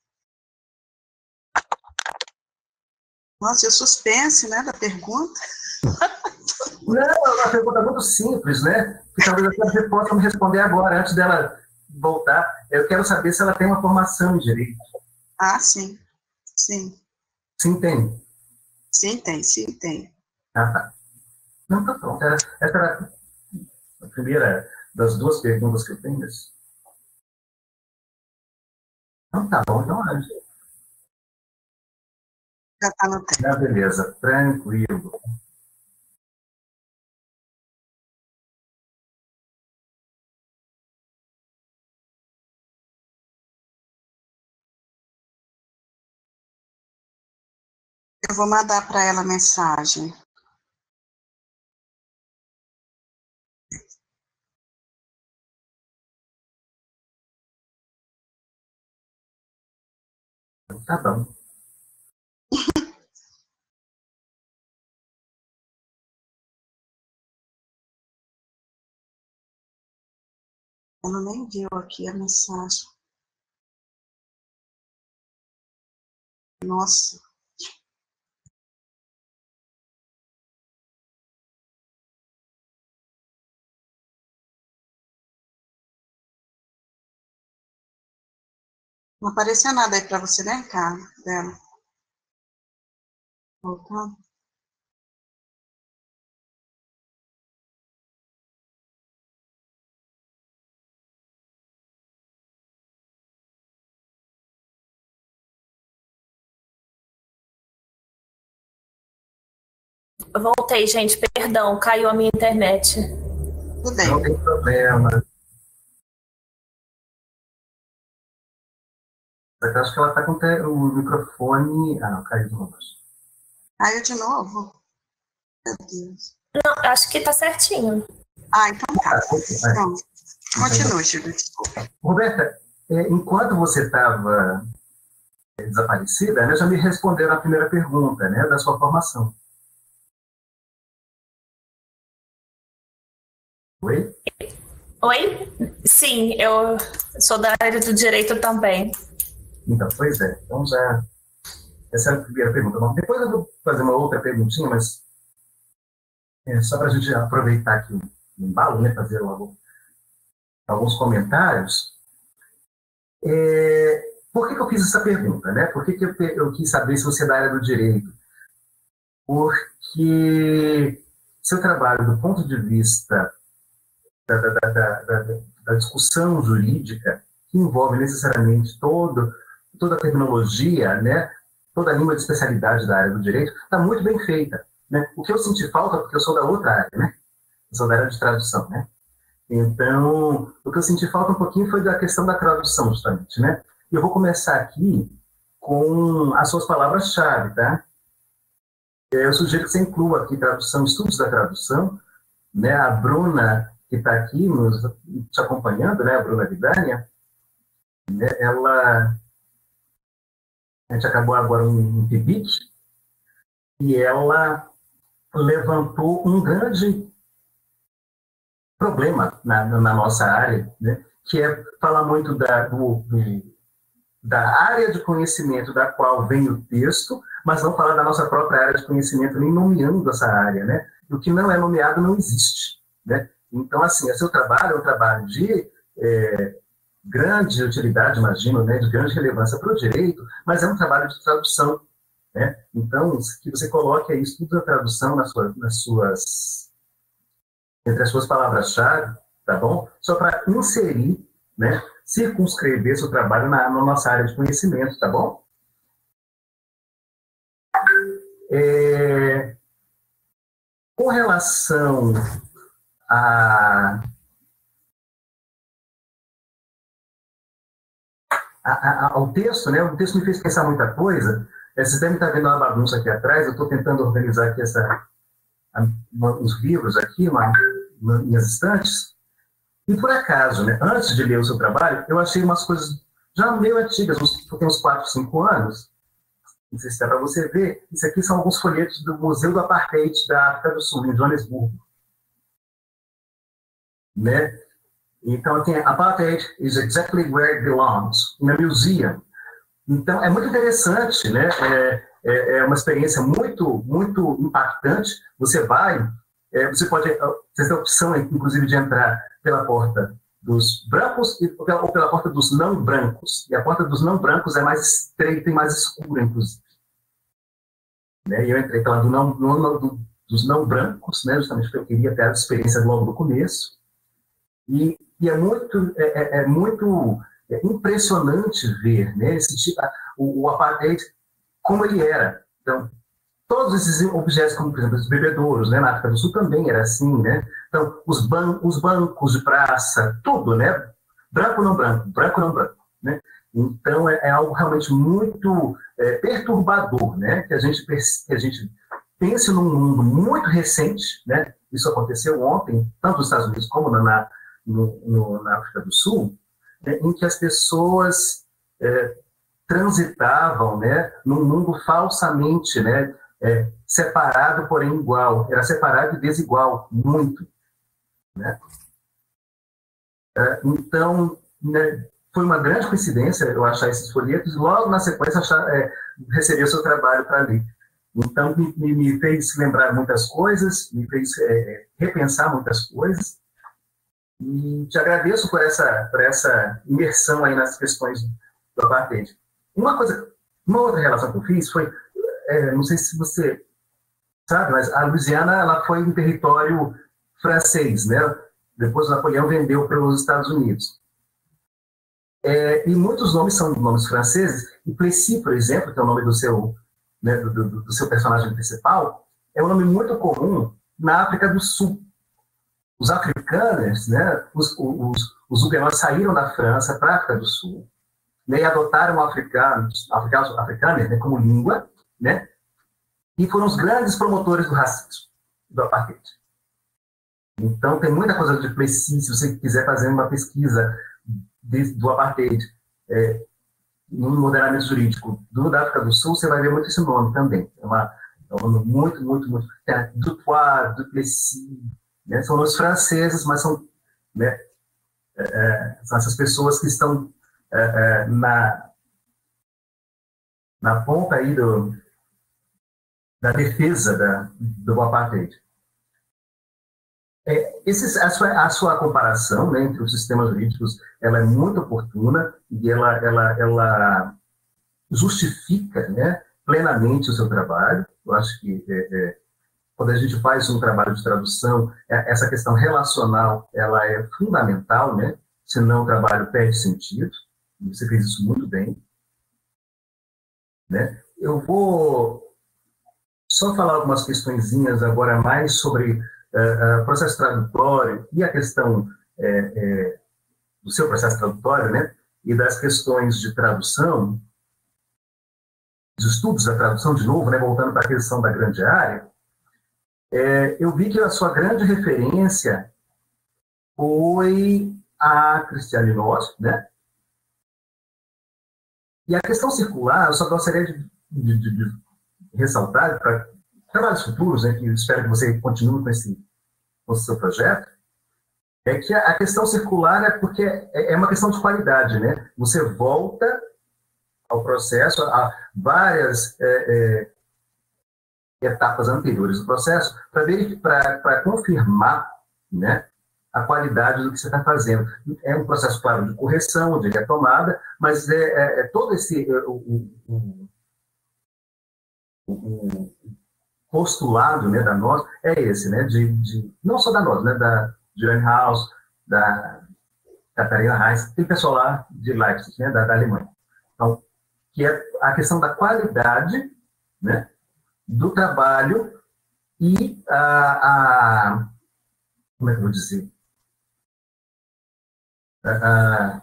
Nossa, e o suspense, né, da pergunta. Não, é uma pergunta muito simples, né? Que talvez até você possa me responder agora, antes dela voltar. Eu quero saber se ela tem uma formação em direito. Ah, sim. Sim. Sim, tem. Sim, tem, sim, tem. Ah, tá. Não, tá pronto. Essa era a primeira das duas perguntas que eu tenho. Então, tá bom. Então, Já está no tempo. ah, beleza. Tranquilo. Eu vou mandar para ela a mensagem. Tá bom. Ela nem viu aqui a mensagem. Nossa. Não apareceu nada aí para você, né, Carla? Dela. Voltando. Voltei, gente, perdão, caiu a minha internet. Tudo bem. Não tem problema. Eu acho que ela está com o microfone... Ah, não, caiu de novo. Caiu de novo? Meu Deus. Não, acho que tá certinho. Ah, então tá. Ah, ok, vai. Bom, continue, Júlio, desculpa. Roberta, enquanto você estava desaparecida, né, já me responderam a primeira pergunta, né, da sua formação. Oi? Oi? Sim, eu sou da área do direito também. Então, pois é. Então já... Essa é a primeira pergunta. Bom, depois eu vou fazer uma outra perguntinha, mas é só para a gente aproveitar aqui o embalo, né, fazer logo alguns comentários. É, por que, que eu fiz essa pergunta, né? Por que, que eu, eu quis saber se você é da área do direito? Porque seu trabalho, do ponto de vista da, da, da, da, da discussão jurídica, que envolve necessariamente todo, toda a tecnologia, né? Toda a língua de especialidade da área do direito, está muito bem feita. Né? O que eu senti falta, porque eu sou da outra área, né? Eu sou da área de tradução, né? Então, o que eu senti falta um pouquinho foi da questão da tradução, justamente, né? E eu vou começar aqui com as suas palavras-chave, tá? Eu sugiro que você inclua aqui tradução, estudos da tradução, né? A Bruna, que está aqui nos, te acompanhando, né? A Bruna Vidania, né? Ela... A gente acabou agora um P I B I C, e ela levantou um grande problema na, na nossa área, né? Que é falar muito da, do, da área de conhecimento da qual vem o texto, mas não falar da nossa própria área de conhecimento, nem nomeando essa área, né? E o que não é nomeado não existe, né? Então, assim, o seu trabalho é um trabalho de é, grande utilidade, imagino, né? De grande relevância para o direito, mas é um trabalho de tradução, né? Então, que você coloque aí estudo da tradução nas suas, nas suas entre as suas palavras-chave, tá bom? Só para inserir, né, circunscrever seu trabalho na, na nossa área de conhecimento, tá bom? É, com relação a, a, a, ao texto, né, o texto me fez pensar muita coisa. Vocês devem estar vendo uma bagunça aqui atrás, eu estou tentando organizar aqui essa, a, os livros aqui, uma, minhas estantes, e por acaso, né, antes de ler o seu trabalho, eu achei umas coisas já meio antigas, uns, tem uns quatro, cinco anos, não sei se dá para você ver, isso aqui são alguns folhetos do Museu do Apartheid da África do Sul, em Joanesburgo. Né? Então, tem apartheid is exactly where it belongs, in a museum. Então, é muito interessante, né? É, é, é uma experiência muito, muito impactante. Você vai, é, você pode, você tem a opção, inclusive, de entrar pela porta dos brancos ou pela, ou pela porta dos não brancos. E a porta dos não brancos é mais estreita e mais escura, inclusive. Né? E eu entrei pela do não, no, do, dos não brancos, né? Justamente porque eu queria ter a experiência logo no começo. E, e é muito, é, é muito impressionante ver, né, esse tipo, o, o apartheid como ele era. Então, todos esses objetos, como, por exemplo, os bebedouros, né, na África do Sul também era assim, né? Então, os, ban os bancos de praça, tudo, né? Branco não branco, branco não branco, né? Então, é, é algo realmente muito é, perturbador, né? Que a gente, que a gente pense num mundo muito recente, né? Isso aconteceu ontem, tanto nos Estados Unidos como na, no, no, na África do Sul, né, em que as pessoas é, transitavam, né, num mundo falsamente, né, é, separado, porém igual. Era separado e desigual, muito. Né? É, então, né, foi uma grande coincidência eu achar esses folhetos e logo na sequência achar, é, receber o seu trabalho para ler. Então, me, me fez lembrar muitas coisas, me fez é, repensar muitas coisas. E te agradeço por essa, por essa imersão aí nas questões do apartheid. Uma coisa, uma outra relação que eu fiz foi, é, não sei se você sabe, mas a Louisiana ela foi um território francês, né? Depois o Napoleão vendeu para os Estados Unidos. É, e muitos nomes são nomes franceses. E Plessis, por exemplo, que é o nome do seu, né, do, do, do seu personagem principal, é um nome muito comum na África do Sul. Os africanos, né, os, os, os huguenots saíram da França para a África do Sul, né, e adotaram africanos, africanos, africanos né, como língua, né, e foram os grandes promotores do racismo, do apartheid. Então, tem muita coisa de Plessis, se você quiser fazer uma pesquisa de, do apartheid é, no ordenamento jurídico do, da África do Sul, você vai ver muito esse nome também. É, uma, é um nome muito, muito, muito... Tem Dutoit, Duplessis, né, são os franceses, mas são, né, é, são essas pessoas que estão é, é, na, na ponta aí do, da defesa da, do apartheid. É, esses, a, sua, a sua comparação, né, entre os sistemas jurídicos ela é muito oportuna e ela, ela, ela justifica, né, plenamente o seu trabalho. Eu acho que é, é, quando a gente faz um trabalho de tradução, é, essa questão relacional ela é fundamental, né, senão o trabalho perde sentido. Você fez isso muito bem. Né? Eu vou só falar algumas questõezinhas agora mais sobre Uh, uh, processo tradutório e a questão é, é, do seu processo tradutório, né, e das questões de tradução, dos estudos da tradução, de novo, né, voltando para a questão da grande área, é, eu vi que a sua grande referência foi a Christiane Noss, né, e a questão circular, eu só gostaria de, de, de, de ressaltar para trabalhos futuros, né, que eu espero que você continue com esse, com o seu projeto, é que a questão circular é porque é uma questão de qualidade, né? Você volta ao processo, a várias é, é, etapas anteriores do processo, para confirmar, né, a qualidade do que você está fazendo. É um processo, claro, de correção, de retomada, mas é, é, é todo esse... O, o, o, o, postulado, né, da Noss é esse, né, de, de, não só da Noss, né, da Julian House, da Catarina Reis, tem pessoal lá de Leipzig, né, da, da Alemanha. Então, que é a questão da qualidade, né, do trabalho e a, a como é que eu vou dizer? A,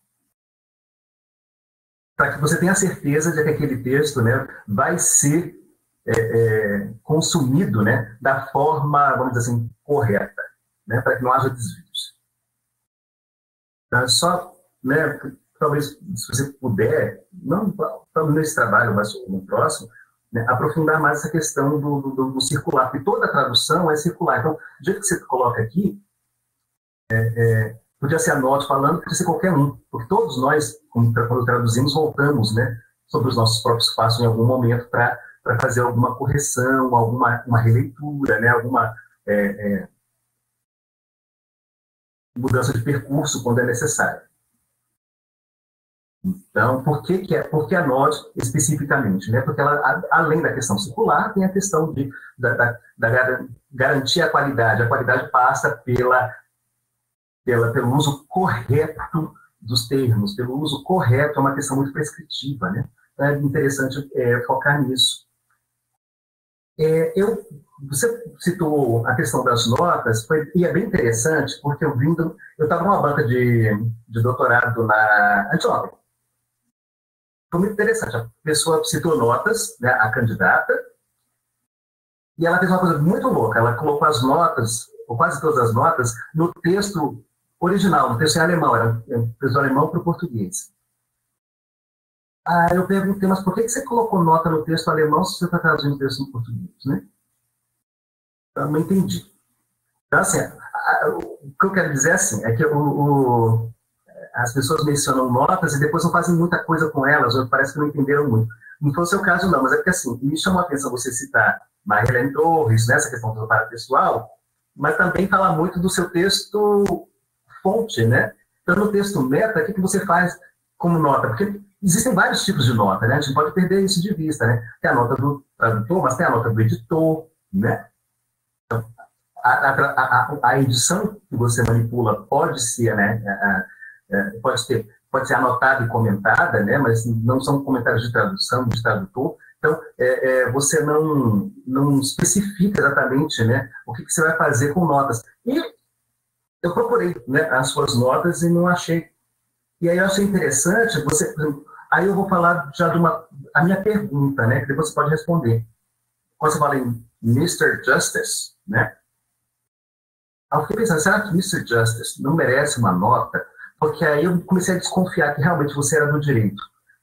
para que você tenha certeza de que aquele texto, né, vai ser É, é, consumido, né, da forma, vamos dizer assim, correta, né, para que não haja desvios. Então, só, né, talvez, se você puder, não nesse trabalho, mas no próximo, né, aprofundar mais essa questão do, do, do circular, porque toda a tradução é circular. Então, do jeito que você coloca aqui, é, é, podia ser a Nod falando, podia ser qualquer um, porque todos nós, quando traduzimos, voltamos, né, sobre os nossos próprios passos em algum momento para fazer alguma correção, alguma uma releitura, né, alguma é, é, mudança de percurso quando é necessário. Então, por que, que, é, por que a Nod especificamente? Né? Porque ela, além da questão circular, tem a questão de, da, da, da garantir a qualidade. A qualidade passa pela, pela, pelo uso correto dos termos, pelo uso correto, é uma questão muito prescritiva. Né? Então, é interessante é, focar nisso. É, eu, você citou a questão das notas, foi, e é bem interessante, porque eu vindo, eu estava numa banca de, de doutorado na anteontem. Foi muito interessante. A pessoa citou notas, né, a candidata, e ela fez uma coisa muito louca. Ela colocou as notas, ou quase todas as notas, no texto original, no texto em alemão. Era um texto alemão para o português. Ah, eu perguntei, mas por que você colocou nota no texto alemão se você está traduzindo o texto no português? Né? Eu não entendi. Então, assim, o que eu quero dizer assim, é que o, o as pessoas mencionam notas e depois não fazem muita coisa com elas, ou parece que não entenderam muito. Não foi o seu caso, não, mas é porque, assim, me chamou a atenção você citar Maria-Helene Torres, nessa questão do parapessoal, mas também fala muito do seu texto fonte, né? Então, no texto meta, o que você faz como nota? Porque existem vários tipos de nota, né? A gente pode perder isso de vista, né? Tem a nota do tradutor, mas tem a nota do editor, né? Então, a, a, a, a edição que você manipula pode ser, né? A, Pode, ter, pode ser anotada e comentada, né, mas não são comentários de tradução, de tradutor. Então, é, é, você não, não especifica exatamente, né, o que, que você vai fazer com notas. E eu procurei, né, as suas notas e não achei. E aí eu achei interessante, você, aí eu vou falar já de uma, a minha pergunta, né, que depois você pode responder. Quando você fala em mister Justice, né, eu fiquei pensando, será que mister Justice não merece uma nota? Porque aí eu comecei a desconfiar que realmente você era do direito.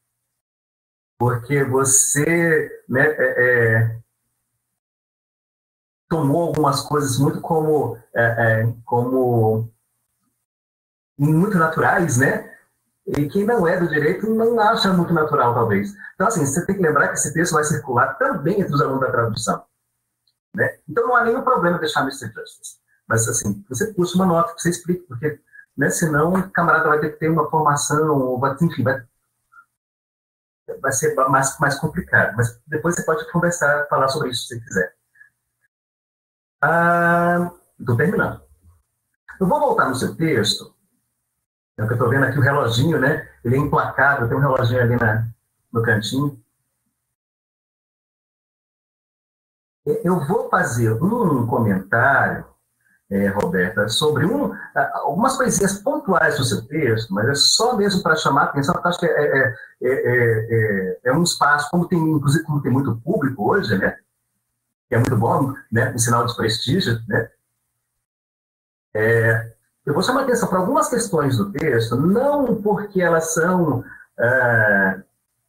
Porque você, né, é, é, tomou algumas coisas muito como, é, é, como muito naturais, né? E quem não é do direito não acha muito natural, talvez. Então, assim, você tem que lembrar que esse texto vai circular também entre os alunos da tradução. Né? Então, não há nenhum problema deixar mister Justice. Mas, assim, você puxa uma nota que você explica, porque... Né? Senão o camarada vai ter que ter uma formação, vai, enfim, vai, vai ser mais, mais complicado. Mas depois você pode conversar, falar sobre isso se você quiser. Ah, estou terminando. Eu vou voltar no seu texto. Eu estou vendo aqui o reloginho, né? Ele é implacável, tem um reloginho ali na, no cantinho. Eu vou fazer um comentário, É, Roberta, sobre um, algumas coisinhas pontuais do seu texto, mas é só mesmo para chamar a atenção, porque acho que é, é, é, é, é um espaço, como tem, inclusive, como tem muito público hoje, né? Que é muito bom, né? Um sinal de prestígio, né? É, eu vou chamar a atenção para algumas questões do texto, não porque elas são é,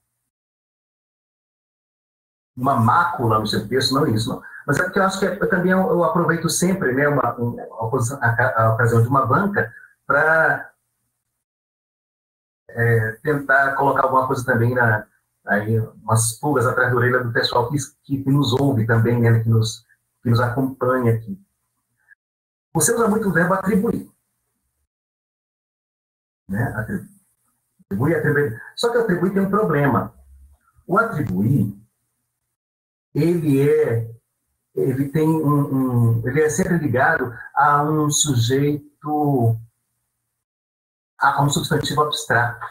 uma mácula no seu texto, não isso, não. Mas é porque eu acho que eu também eu, eu aproveito sempre, né, uma, uma, a, a ocasião de uma banca para é, tentar colocar alguma coisa também, na, aí, umas pulgas atrás da orelha do pessoal que, que, que nos ouve também, né, que, nos, que nos acompanha aqui. Você usa muito o verbo atribuir. Né? Atribuir, atribuir. Só que atribuir tem um problema. O atribuir, ele é ele tem um, um, ele é sempre ligado a um sujeito, a um substantivo abstrato.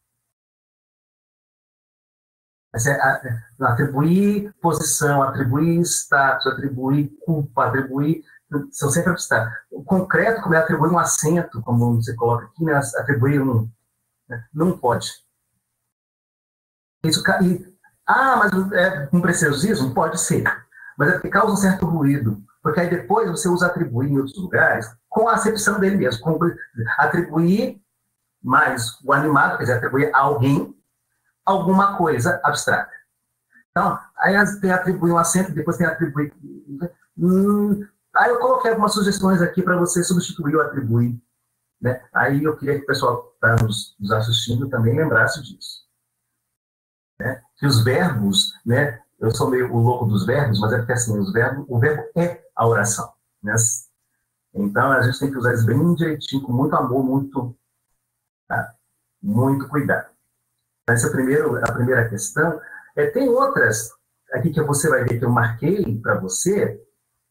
Atribuir posição, atribuir status, atribuir culpa, atribuir, são sempre abstratos. O concreto, como é atribuir um acento, como você coloca aqui, né, atribuir um, não pode. Isso, e, ah, mas é um preciosismo? Pode ser. Mas é porque causa um certo ruído, porque aí depois você usa atribuir em outros lugares com a acepção dele mesmo, com atribuir mais o animado, quer dizer, atribuir a alguém alguma coisa abstrata. Então, aí tem atribuir um acento, depois tem atribuir... Hum, aí eu coloquei algumas sugestões aqui para você substituir o atribuir né? Aí eu queria que o pessoal que está nos, nos assistindo também lembrasse disso. Né? Que os verbos, né? Eu sou meio o louco dos verbos, mas é porque assim, os verbos, o verbo é a oração. Né? Então a gente tem que usar isso bem direitinho, com muito amor, muito, tá? Muito cuidado. Essa é a primeira, a primeira questão. É, tem outras aqui que você vai ver que eu marquei para você,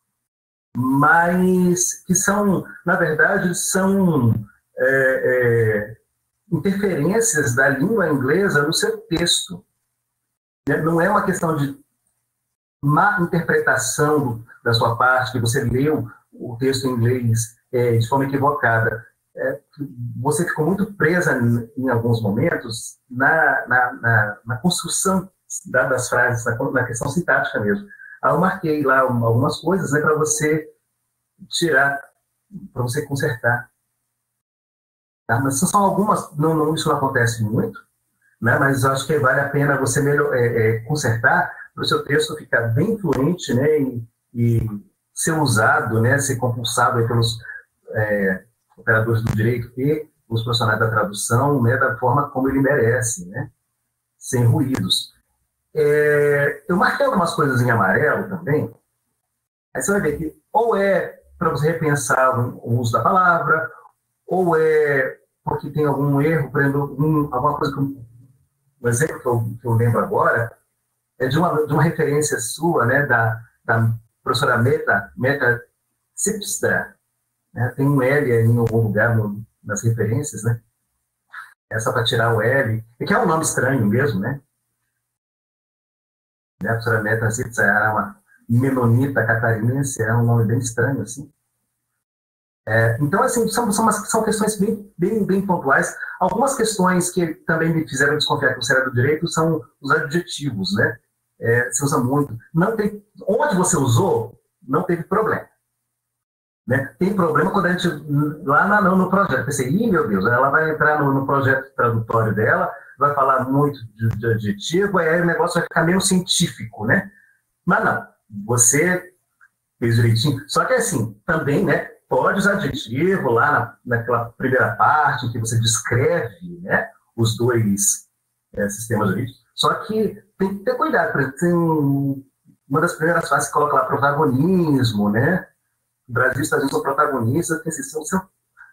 mas que são, na verdade, são é, é, interferências da língua inglesa no seu texto. Não é uma questão de má interpretação da sua parte, que você leu o texto em inglês é, de forma equivocada. É, você ficou muito presa em alguns momentos na, na, na, na construção das frases, na, na questão sintática mesmo. Aí eu marquei lá algumas coisas, né, para você tirar, para você consertar. Tá? Mas são algumas, não, não, isso não acontece muito, né, mas eu acho que vale a pena você melhor, é, é, consertar para o seu texto ficar bem fluente, né, e, e ser usado, né, ser compulsado aí pelos é, operadores do direito e os profissionais da tradução, né, da forma como ele merece, né, sem ruídos. É, eu marquei algumas coisas em amarelo também, aí você vai ver que ou é para você repensar o uso da palavra, ou é porque tem algum erro, por exemplo, um, alguma coisa que eu, um exemplo que eu, que eu lembro agora é de uma, de uma referência sua, né, da, da professora Meta, Meta Cipstra, né, tem um L aí em algum lugar no, nas referências, né? É só para tirar o L, que é um nome estranho mesmo, né? A professora Meta Cipstra era uma menonita catarinense, é um nome bem estranho, assim. É, então, assim, são, são, umas, são questões bem, bem, bem pontuais. Algumas questões que também me fizeram desconfiar que você era do direito são os adjetivos, né? É, você usa muito. Não tem, onde você usou, não teve problema. Né? Tem problema quando a gente, lá na, no projeto, pensei, ih, meu Deus, ela vai entrar no, no projeto tradutório dela, vai falar muito de, de adjetivo, aí o negócio vai ficar meio científico, né? Mas não, você fez direitinho. Só que assim, também, né, pode usar adjetivo lá na, naquela primeira parte em que você descreve, né, os dois é, sistemas jurídicos. Só que tem que ter cuidado, por exemplo, tem uma das primeiras frases que coloca lá protagonismo, né? O Brasil está dizendo protagonistas, que são, são,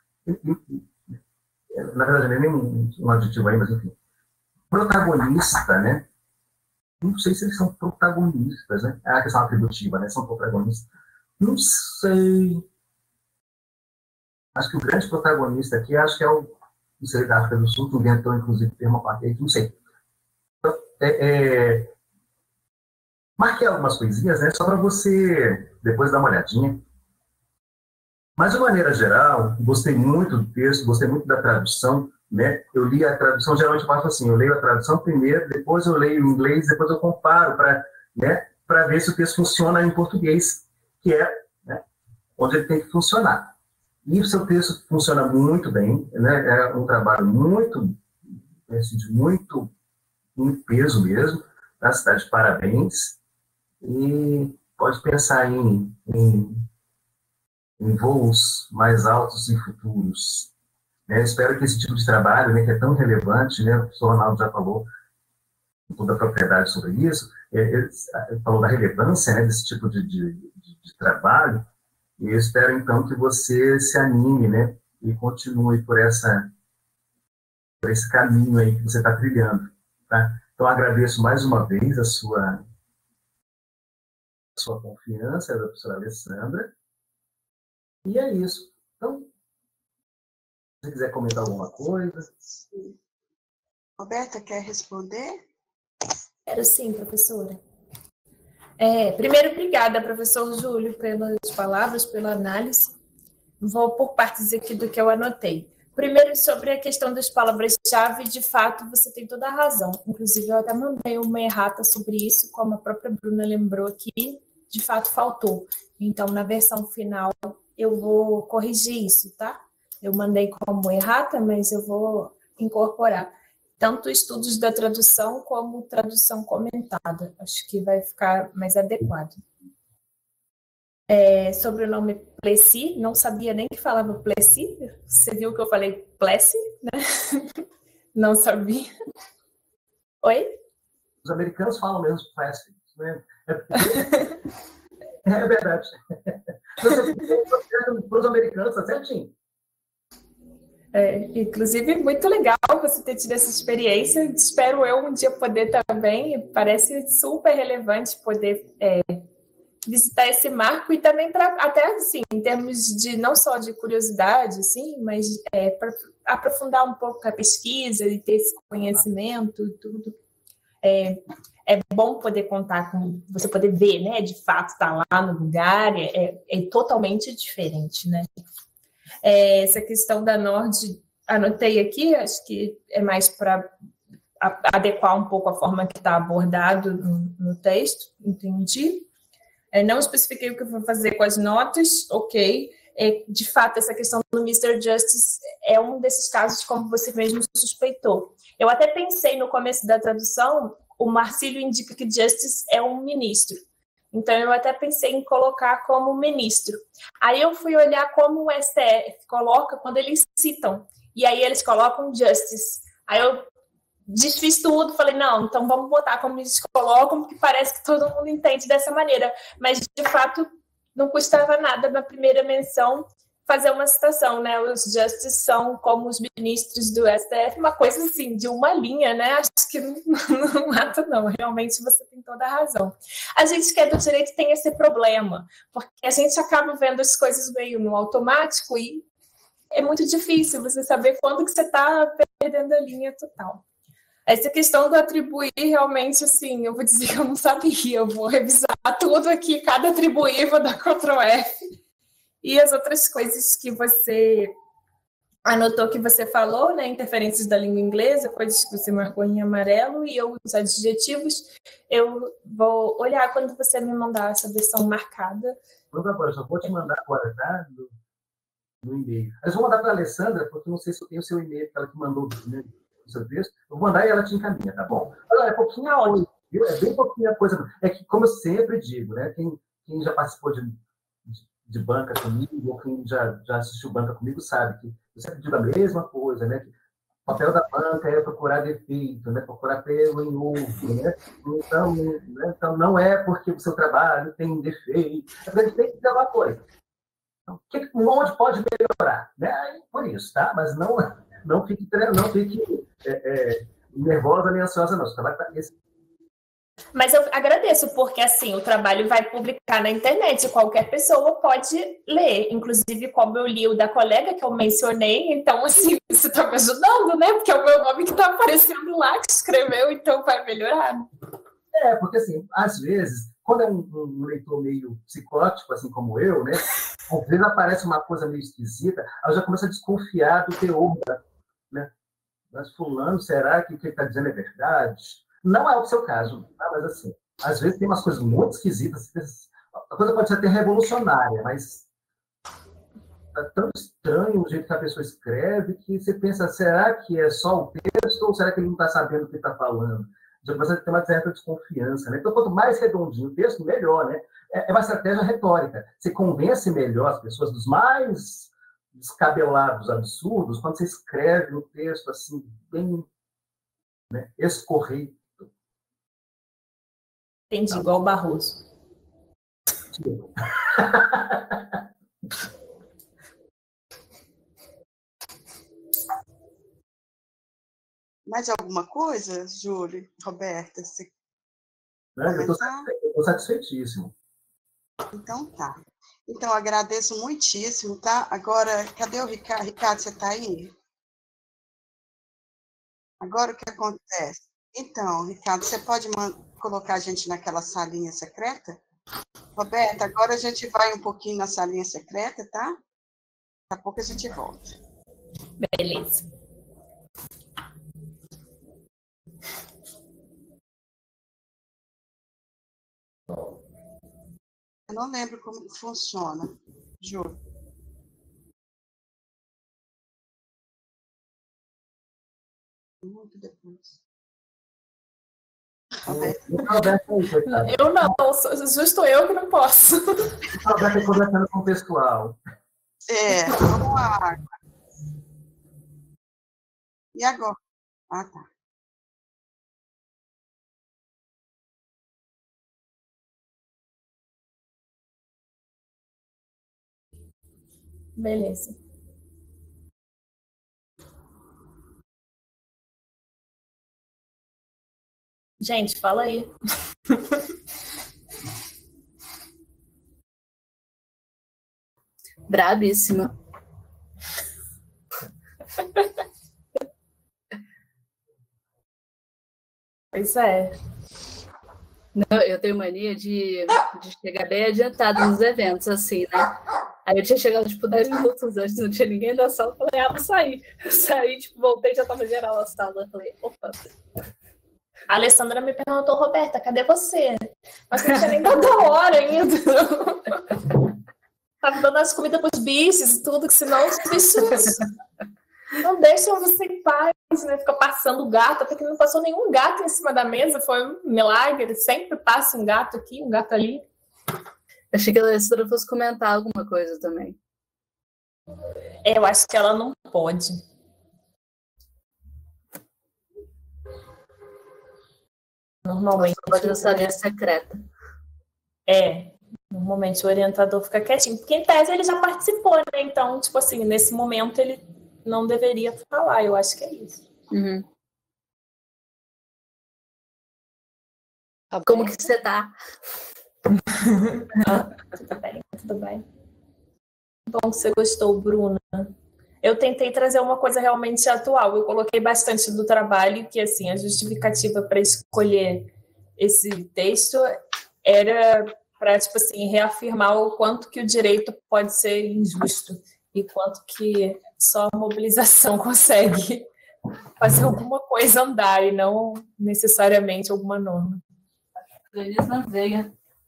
na verdade, não é nem um, um adjetivo aí, mas enfim. Protagonista, né? Não sei se eles são protagonistas, né? É a questão atributiva, né? São protagonistas. Não sei. Acho que o grande protagonista aqui, acho que é o, não sei, da África do Sul, que inventou, inclusive, o termo apartheid, não sei. Então, é, é, marquei algumas coisinhas, né? Só para você depois dar uma olhadinha. Mas, de maneira geral, gostei muito do texto, gostei muito da tradução, né? Eu li a tradução, geralmente eu faço assim, eu leio a tradução primeiro, depois eu leio em inglês, depois eu comparo para, né, para ver se o texto funciona em português, que é, né, onde ele tem que funcionar. E o seu texto funciona muito bem, né? É um trabalho muito, assim, de muito, muito peso mesmo, tá? Você está de parabéns, e pode pensar em, em em voos mais altos e futuros. Né? Espero que esse tipo de trabalho, né, que é tão relevante, né, o professor Ronaldo já falou com toda a propriedade sobre isso, ele falou da relevância, né, desse tipo de, de, de, de trabalho, e eu espero, então, que você se anime, né, e continue por, essa, por esse caminho aí que você está trilhando. Tá? Então, agradeço mais uma vez a sua, a sua confiança, da professora Alessandra. E é isso. Então, se você quiser comentar alguma coisa. Sim. Roberta, quer responder? Quero sim, professora. É, primeiro, obrigada, professor Júlio, pelas palavras, pela análise. Vou por partes aqui do que eu anotei. Primeiro, sobre a questão das palavras-chave, de fato, você tem toda a razão. Inclusive, eu até mandei uma errata sobre isso, como a própria Bruna lembrou aqui, de fato, faltou. Então, na versão final, eu vou corrigir isso, tá? Eu mandei como errata, mas eu vou incorporar tanto estudos da tradução como tradução comentada. Acho que vai ficar mais adequado. É, sobrenome Plessis, não sabia nem que falava Plessis. Você viu que eu falei Plessis, né? Não sabia. Oi? Os americanos falam mesmo Plessis, né? É, é verdade. Para os americanos, tá certinho. É, inclusive, muito legal você ter tido essa experiência. Espero eu um dia poder também. Parece super relevante poder é, visitar esse marco e também para até assim, em termos de não só de curiosidade, assim, mas é, para aprofundar um pouco a pesquisa e ter esse conhecimento e tudo. É, é bom poder contar com você poder ver, né? De fato, estar tá lá no lugar é, é totalmente diferente, né? É, essa questão da Nord, anotei aqui, acho que é mais para adequar um pouco a forma que está abordado no, no texto, entendi. É, não especifiquei o que eu vou fazer com as notas, ok. É, de fato, essa questão do mister Justice é um desses casos, como você mesmo suspeitou. Eu até pensei no começo da tradução, o Marcílio indica que Justice é um ministro. Então, eu até pensei em colocar como ministro. Aí eu fui olhar como o S T F coloca quando eles citam. E aí eles colocam Justice. Aí eu desfiz tudo, falei, não, então vamos botar como eles colocam, porque parece que todo mundo entende dessa maneira. Mas, de fato, não custava nada na primeira menção fazer uma citação, né? Os justices são como os ministros do S T F, uma coisa assim, de uma linha, né? Acho que não, não mata, não. Realmente você tem toda a razão. A gente que é do direito tem esse problema, porque a gente acaba vendo as coisas meio no automático e é muito difícil você saber quando que você está perdendo a linha total. Essa questão do atribuir, realmente, assim, eu vou dizer que eu não sabia. Eu vou revisar tudo aqui, cada atribuir, vou dar control F. E as outras coisas que você anotou, que você falou, né? Interferências da língua inglesa, coisas que você marcou em amarelo, e eu, os adjetivos, eu vou olhar quando você me mandar essa versão marcada. Pronto, agora, só vou te mandar agora, tá? No, no e-mail. Mas vou mandar para a Alessandra, porque não sei se eu tenho o seu e-mail, que ela que mandou né, o seu texto. Eu vou mandar e ela te encaminha, tá bom? Olha, é pouquinho coisa, viu? É bem pouquinha coisa. É que, como eu sempre digo, né? Quem, quem já participou de de banca comigo, ou quem já, já assistiu banca comigo sabe que eu sempre digo a mesma coisa, né? Que o papel da banca é procurar defeito, né? Procurar pelo em ovo, né? Então, né? Então, não é porque o seu trabalho tem defeito, a gente tem que ter uma coisa. Então, que, onde pode melhorar? Né? Por isso, tá? Mas não, não fique, não fique é, é, nervosa nem ansiosa, não. Você vai estar nesse Mas eu agradeço, porque assim, o trabalho vai publicar na internet, qualquer pessoa pode ler, inclusive como eu li o da colega que eu mencionei, então assim, você está me ajudando, né? Porque é o meu nome que está aparecendo lá, que escreveu, então vai melhorar. É, porque assim, às vezes, quando é um, um leitor meio psicótico, assim como eu, né? Às vezes aparece uma coisa meio esquisita, aí eu já começo a desconfiar do teor, né? Mas fulano, será que o que ele está dizendo é verdade? Não é o seu caso, tá? Mas assim, às vezes tem umas coisas muito esquisitas. A coisa pode ser até revolucionária, mas é tão estranho o jeito que a pessoa escreve que você pensa, será que é só o texto ou será que ele não está sabendo o que está falando? Já começa a ter uma certa desconfiança, né? Então, quanto mais redondinho o texto, melhor, né? É uma estratégia retórica. Você convence melhor as pessoas dos mais descabelados absurdos quando você escreve um texto assim, bem né, escorrido. Entendi, tá. Igual o Barroso. Mais alguma coisa, Júlio, Roberta? Você Não, eu estou satisfeitíssimo. Então tá. Então, agradeço muitíssimo, tá? Agora, cadê o Ricardo? Ricardo, você está aí? Agora, o que acontece? Então, Ricardo, você pode colocar a gente naquela salinha secreta? Roberta, agora a gente vai um pouquinho na salinha secreta, tá? Daqui a pouco a gente volta. Beleza. Eu não lembro como funciona, juro. Muito depois. Eu não, justo eu que não posso. A Roberta conversando com o pessoal. É, vamos lá. E agora? Ah, tá. Beleza. Gente, fala aí. Brabíssima. Pois é. Não, eu tenho mania de, de chegar bem adiantado nos eventos, assim, né? Aí eu tinha chegado, tipo, dez minutos antes, não tinha ninguém da sala, falei, ah, vou sair. Saí, tipo, voltei, já tava geral a sala. Falei, opa. A Alessandra me perguntou, Roberta, cadê você? Mas não tinha nem dado a hora ainda. Tava dando as comidas pros bichos e tudo, que senão os bichos não deixam você em paz, né? Fica passando gato, até que não passou nenhum gato em cima da mesa, foi um milagre. Sempre passa um gato aqui, um gato ali. Achei que a Alessandra fosse comentar alguma coisa também. É, eu acho que ela não pode. Normalmente. Só pode usar linha secreta. É, normalmente o orientador fica quietinho, porque em tese ele já participou, né? Então, tipo assim, nesse momento ele não deveria falar, eu acho que é isso. Uhum. Como que você tá? Ah, tudo bem, tudo bem. Bom que você gostou, Bruna. Eu tentei trazer uma coisa realmente atual. Eu coloquei bastante do trabalho, que assim, a justificativa para escolher esse texto era para, tipo assim, reafirmar o quanto que o direito pode ser injusto e quanto que só a mobilização consegue fazer alguma coisa andar e não necessariamente alguma norma. Feliz na veia.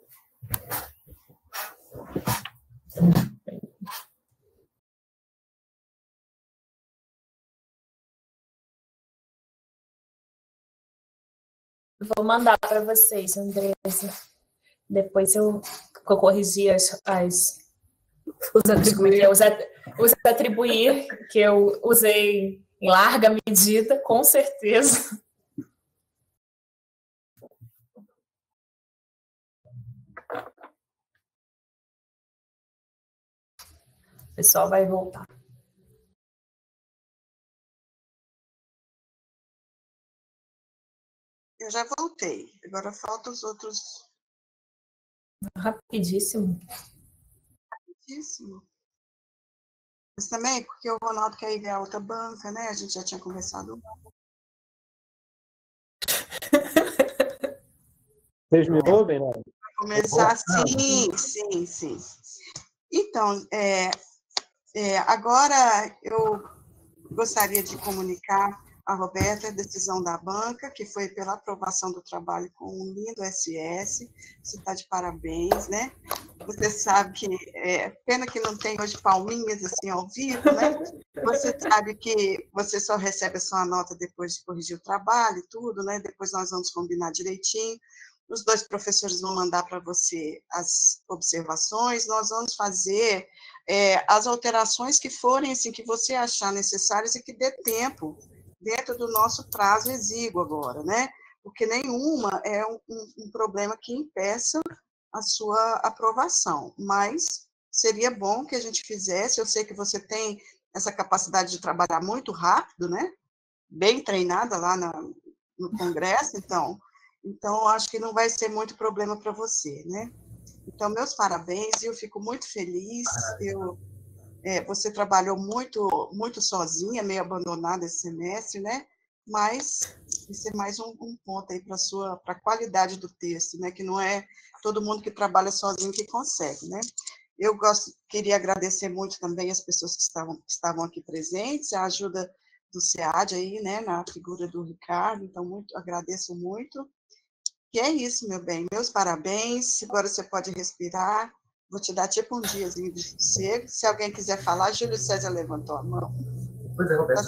Vou mandar para vocês, Andresa. Depois eu, eu corrigi as, as os, atribuir. Os, os atribuir que eu usei em larga medida, com certeza. O pessoal vai voltar. Eu já voltei. Agora faltam os outros. Rapidíssimo. Rapidíssimo. Mas também porque o Ronaldo quer ir ver a outra banca, né? A gente já tinha conversado. Vocês me ouvem, né? Vai começar, sim, sim, sim. Então, é, é, agora eu gostaria de comunicar a Roberta a decisão da banca, que foi pela aprovação do trabalho com um lindo S S. Você está de parabéns, né? Você sabe que, é, pena que não tem hoje palminhas assim ao vivo, né? Você sabe que você só recebe a sua nota depois de corrigir o trabalho e tudo, né? Depois nós vamos combinar direitinho. Os dois professores vão mandar para você as observações, nós vamos fazer é, as alterações que forem, assim, que você achar necessárias e que dê tempo dentro do nosso prazo exíguo agora, né? Porque nenhuma é um, um, um problema que impeça a sua aprovação, mas seria bom que a gente fizesse. Eu sei que você tem essa capacidade de trabalhar muito rápido, né? Bem treinada lá na, no Congresso, então, então acho que não vai ser muito problema para você, né? Então, meus parabéns, eu fico muito feliz. Eu, é, você trabalhou muito, muito sozinha, meio abandonada esse semestre, né? Mas isso é mais um, um ponto aí para a sua, para a qualidade do texto, né? Que não é todo mundo que trabalha sozinho que consegue, né? Eu gosto, queria agradecer muito também as pessoas que estavam, que estavam aqui presentes, a ajuda do SEAD aí, né? Na figura do Ricardo, então muito, agradeço muito. E é isso, meu bem, meus parabéns. Agora você pode respirar. Vou te dar tipo um diazinho de sossego. Se alguém quiser falar, Júlio César levantou a mão. Pois é, Roberto, Tá só,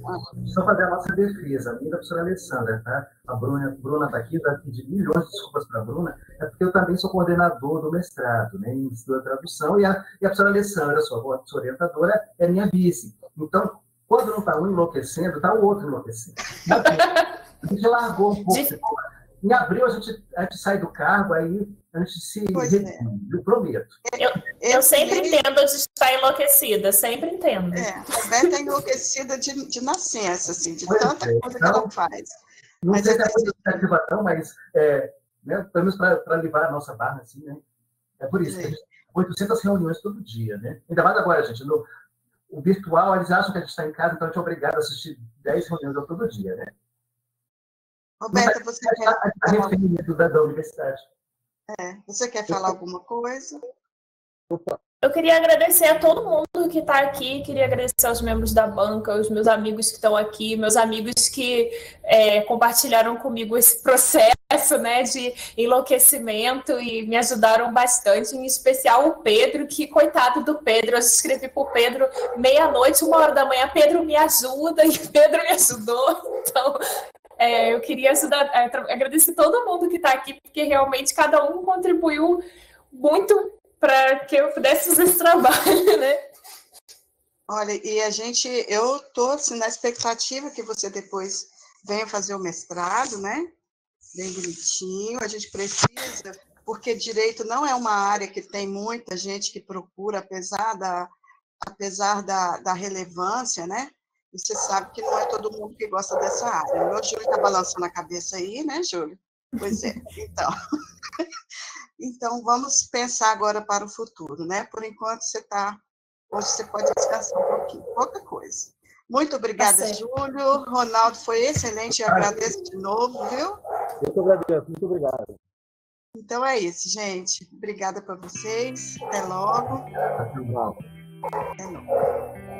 só fazer a nossa defesa, a minha da professora Alessandra, tá? A Bruna Bruna está aqui, dá de milhões de desculpas para a Bruna, é porque eu também sou coordenador do mestrado, né, em estudo da tradução, e a, e a professora Alessandra, sua, sua orientadora, é minha vice. Então, quando não está um enlouquecendo, está o outro enlouquecendo. A gente largou um pouco. De... Em abril, a gente, a gente sai do cargo, aí a gente se redime, é. eu prometo. Eu, eu sempre meio... entendo de estar enlouquecida, sempre entendo. É, a Roberta está enlouquecida de, de nascença, assim, de pois tanta é. coisa então, que ela faz. Não mas sei se é iniciativa não, mas é, né, pelo menos para livrar a nossa barra, assim, né? É por isso, é. que a gente tem oitocentas reuniões todo dia, né? Ainda mais agora, gente, no o virtual, eles acham que a gente está em casa, então a gente é obrigado a assistir dez reuniões todo dia, né? Roberta, você a, quer... A, a referimento da, da universidade. É, você quer falar alguma coisa? Eu queria agradecer a todo mundo que está aqui, queria agradecer aos membros da banca, os meus amigos que estão aqui, meus amigos que é, compartilharam comigo esse processo, né, de enlouquecimento e me ajudaram bastante, em especial o Pedro, que coitado do Pedro, eu escrevi para o Pedro meia-noite, uma hora da manhã, Pedro me ajuda, e Pedro me ajudou, então... É, eu queria ajudar, é, agradecer todo mundo que está aqui, porque realmente cada um contribuiu muito para que eu pudesse fazer esse trabalho, né? Olha, e a gente, eu estou assim, na expectativa que você depois venha fazer o mestrado, né? Bem bonitinho, a gente precisa, porque direito não é uma área que tem muita gente que procura, apesar da, apesar da, da relevância, né? Você sabe que não é todo mundo que gosta dessa área. O Júlio está balançando a cabeça aí, né, Júlio? Pois é. Então, então, vamos pensar agora para o futuro, né? Por enquanto, você está... Hoje você pode descansar um pouquinho, pouca coisa. Muito obrigada, tá Júlio. Ronaldo, foi excelente. Eu agradeço de novo, viu? Eu que agradeço. Muito obrigado. Então, é isso, gente. Obrigada para vocês. Até logo. Até logo. Até logo.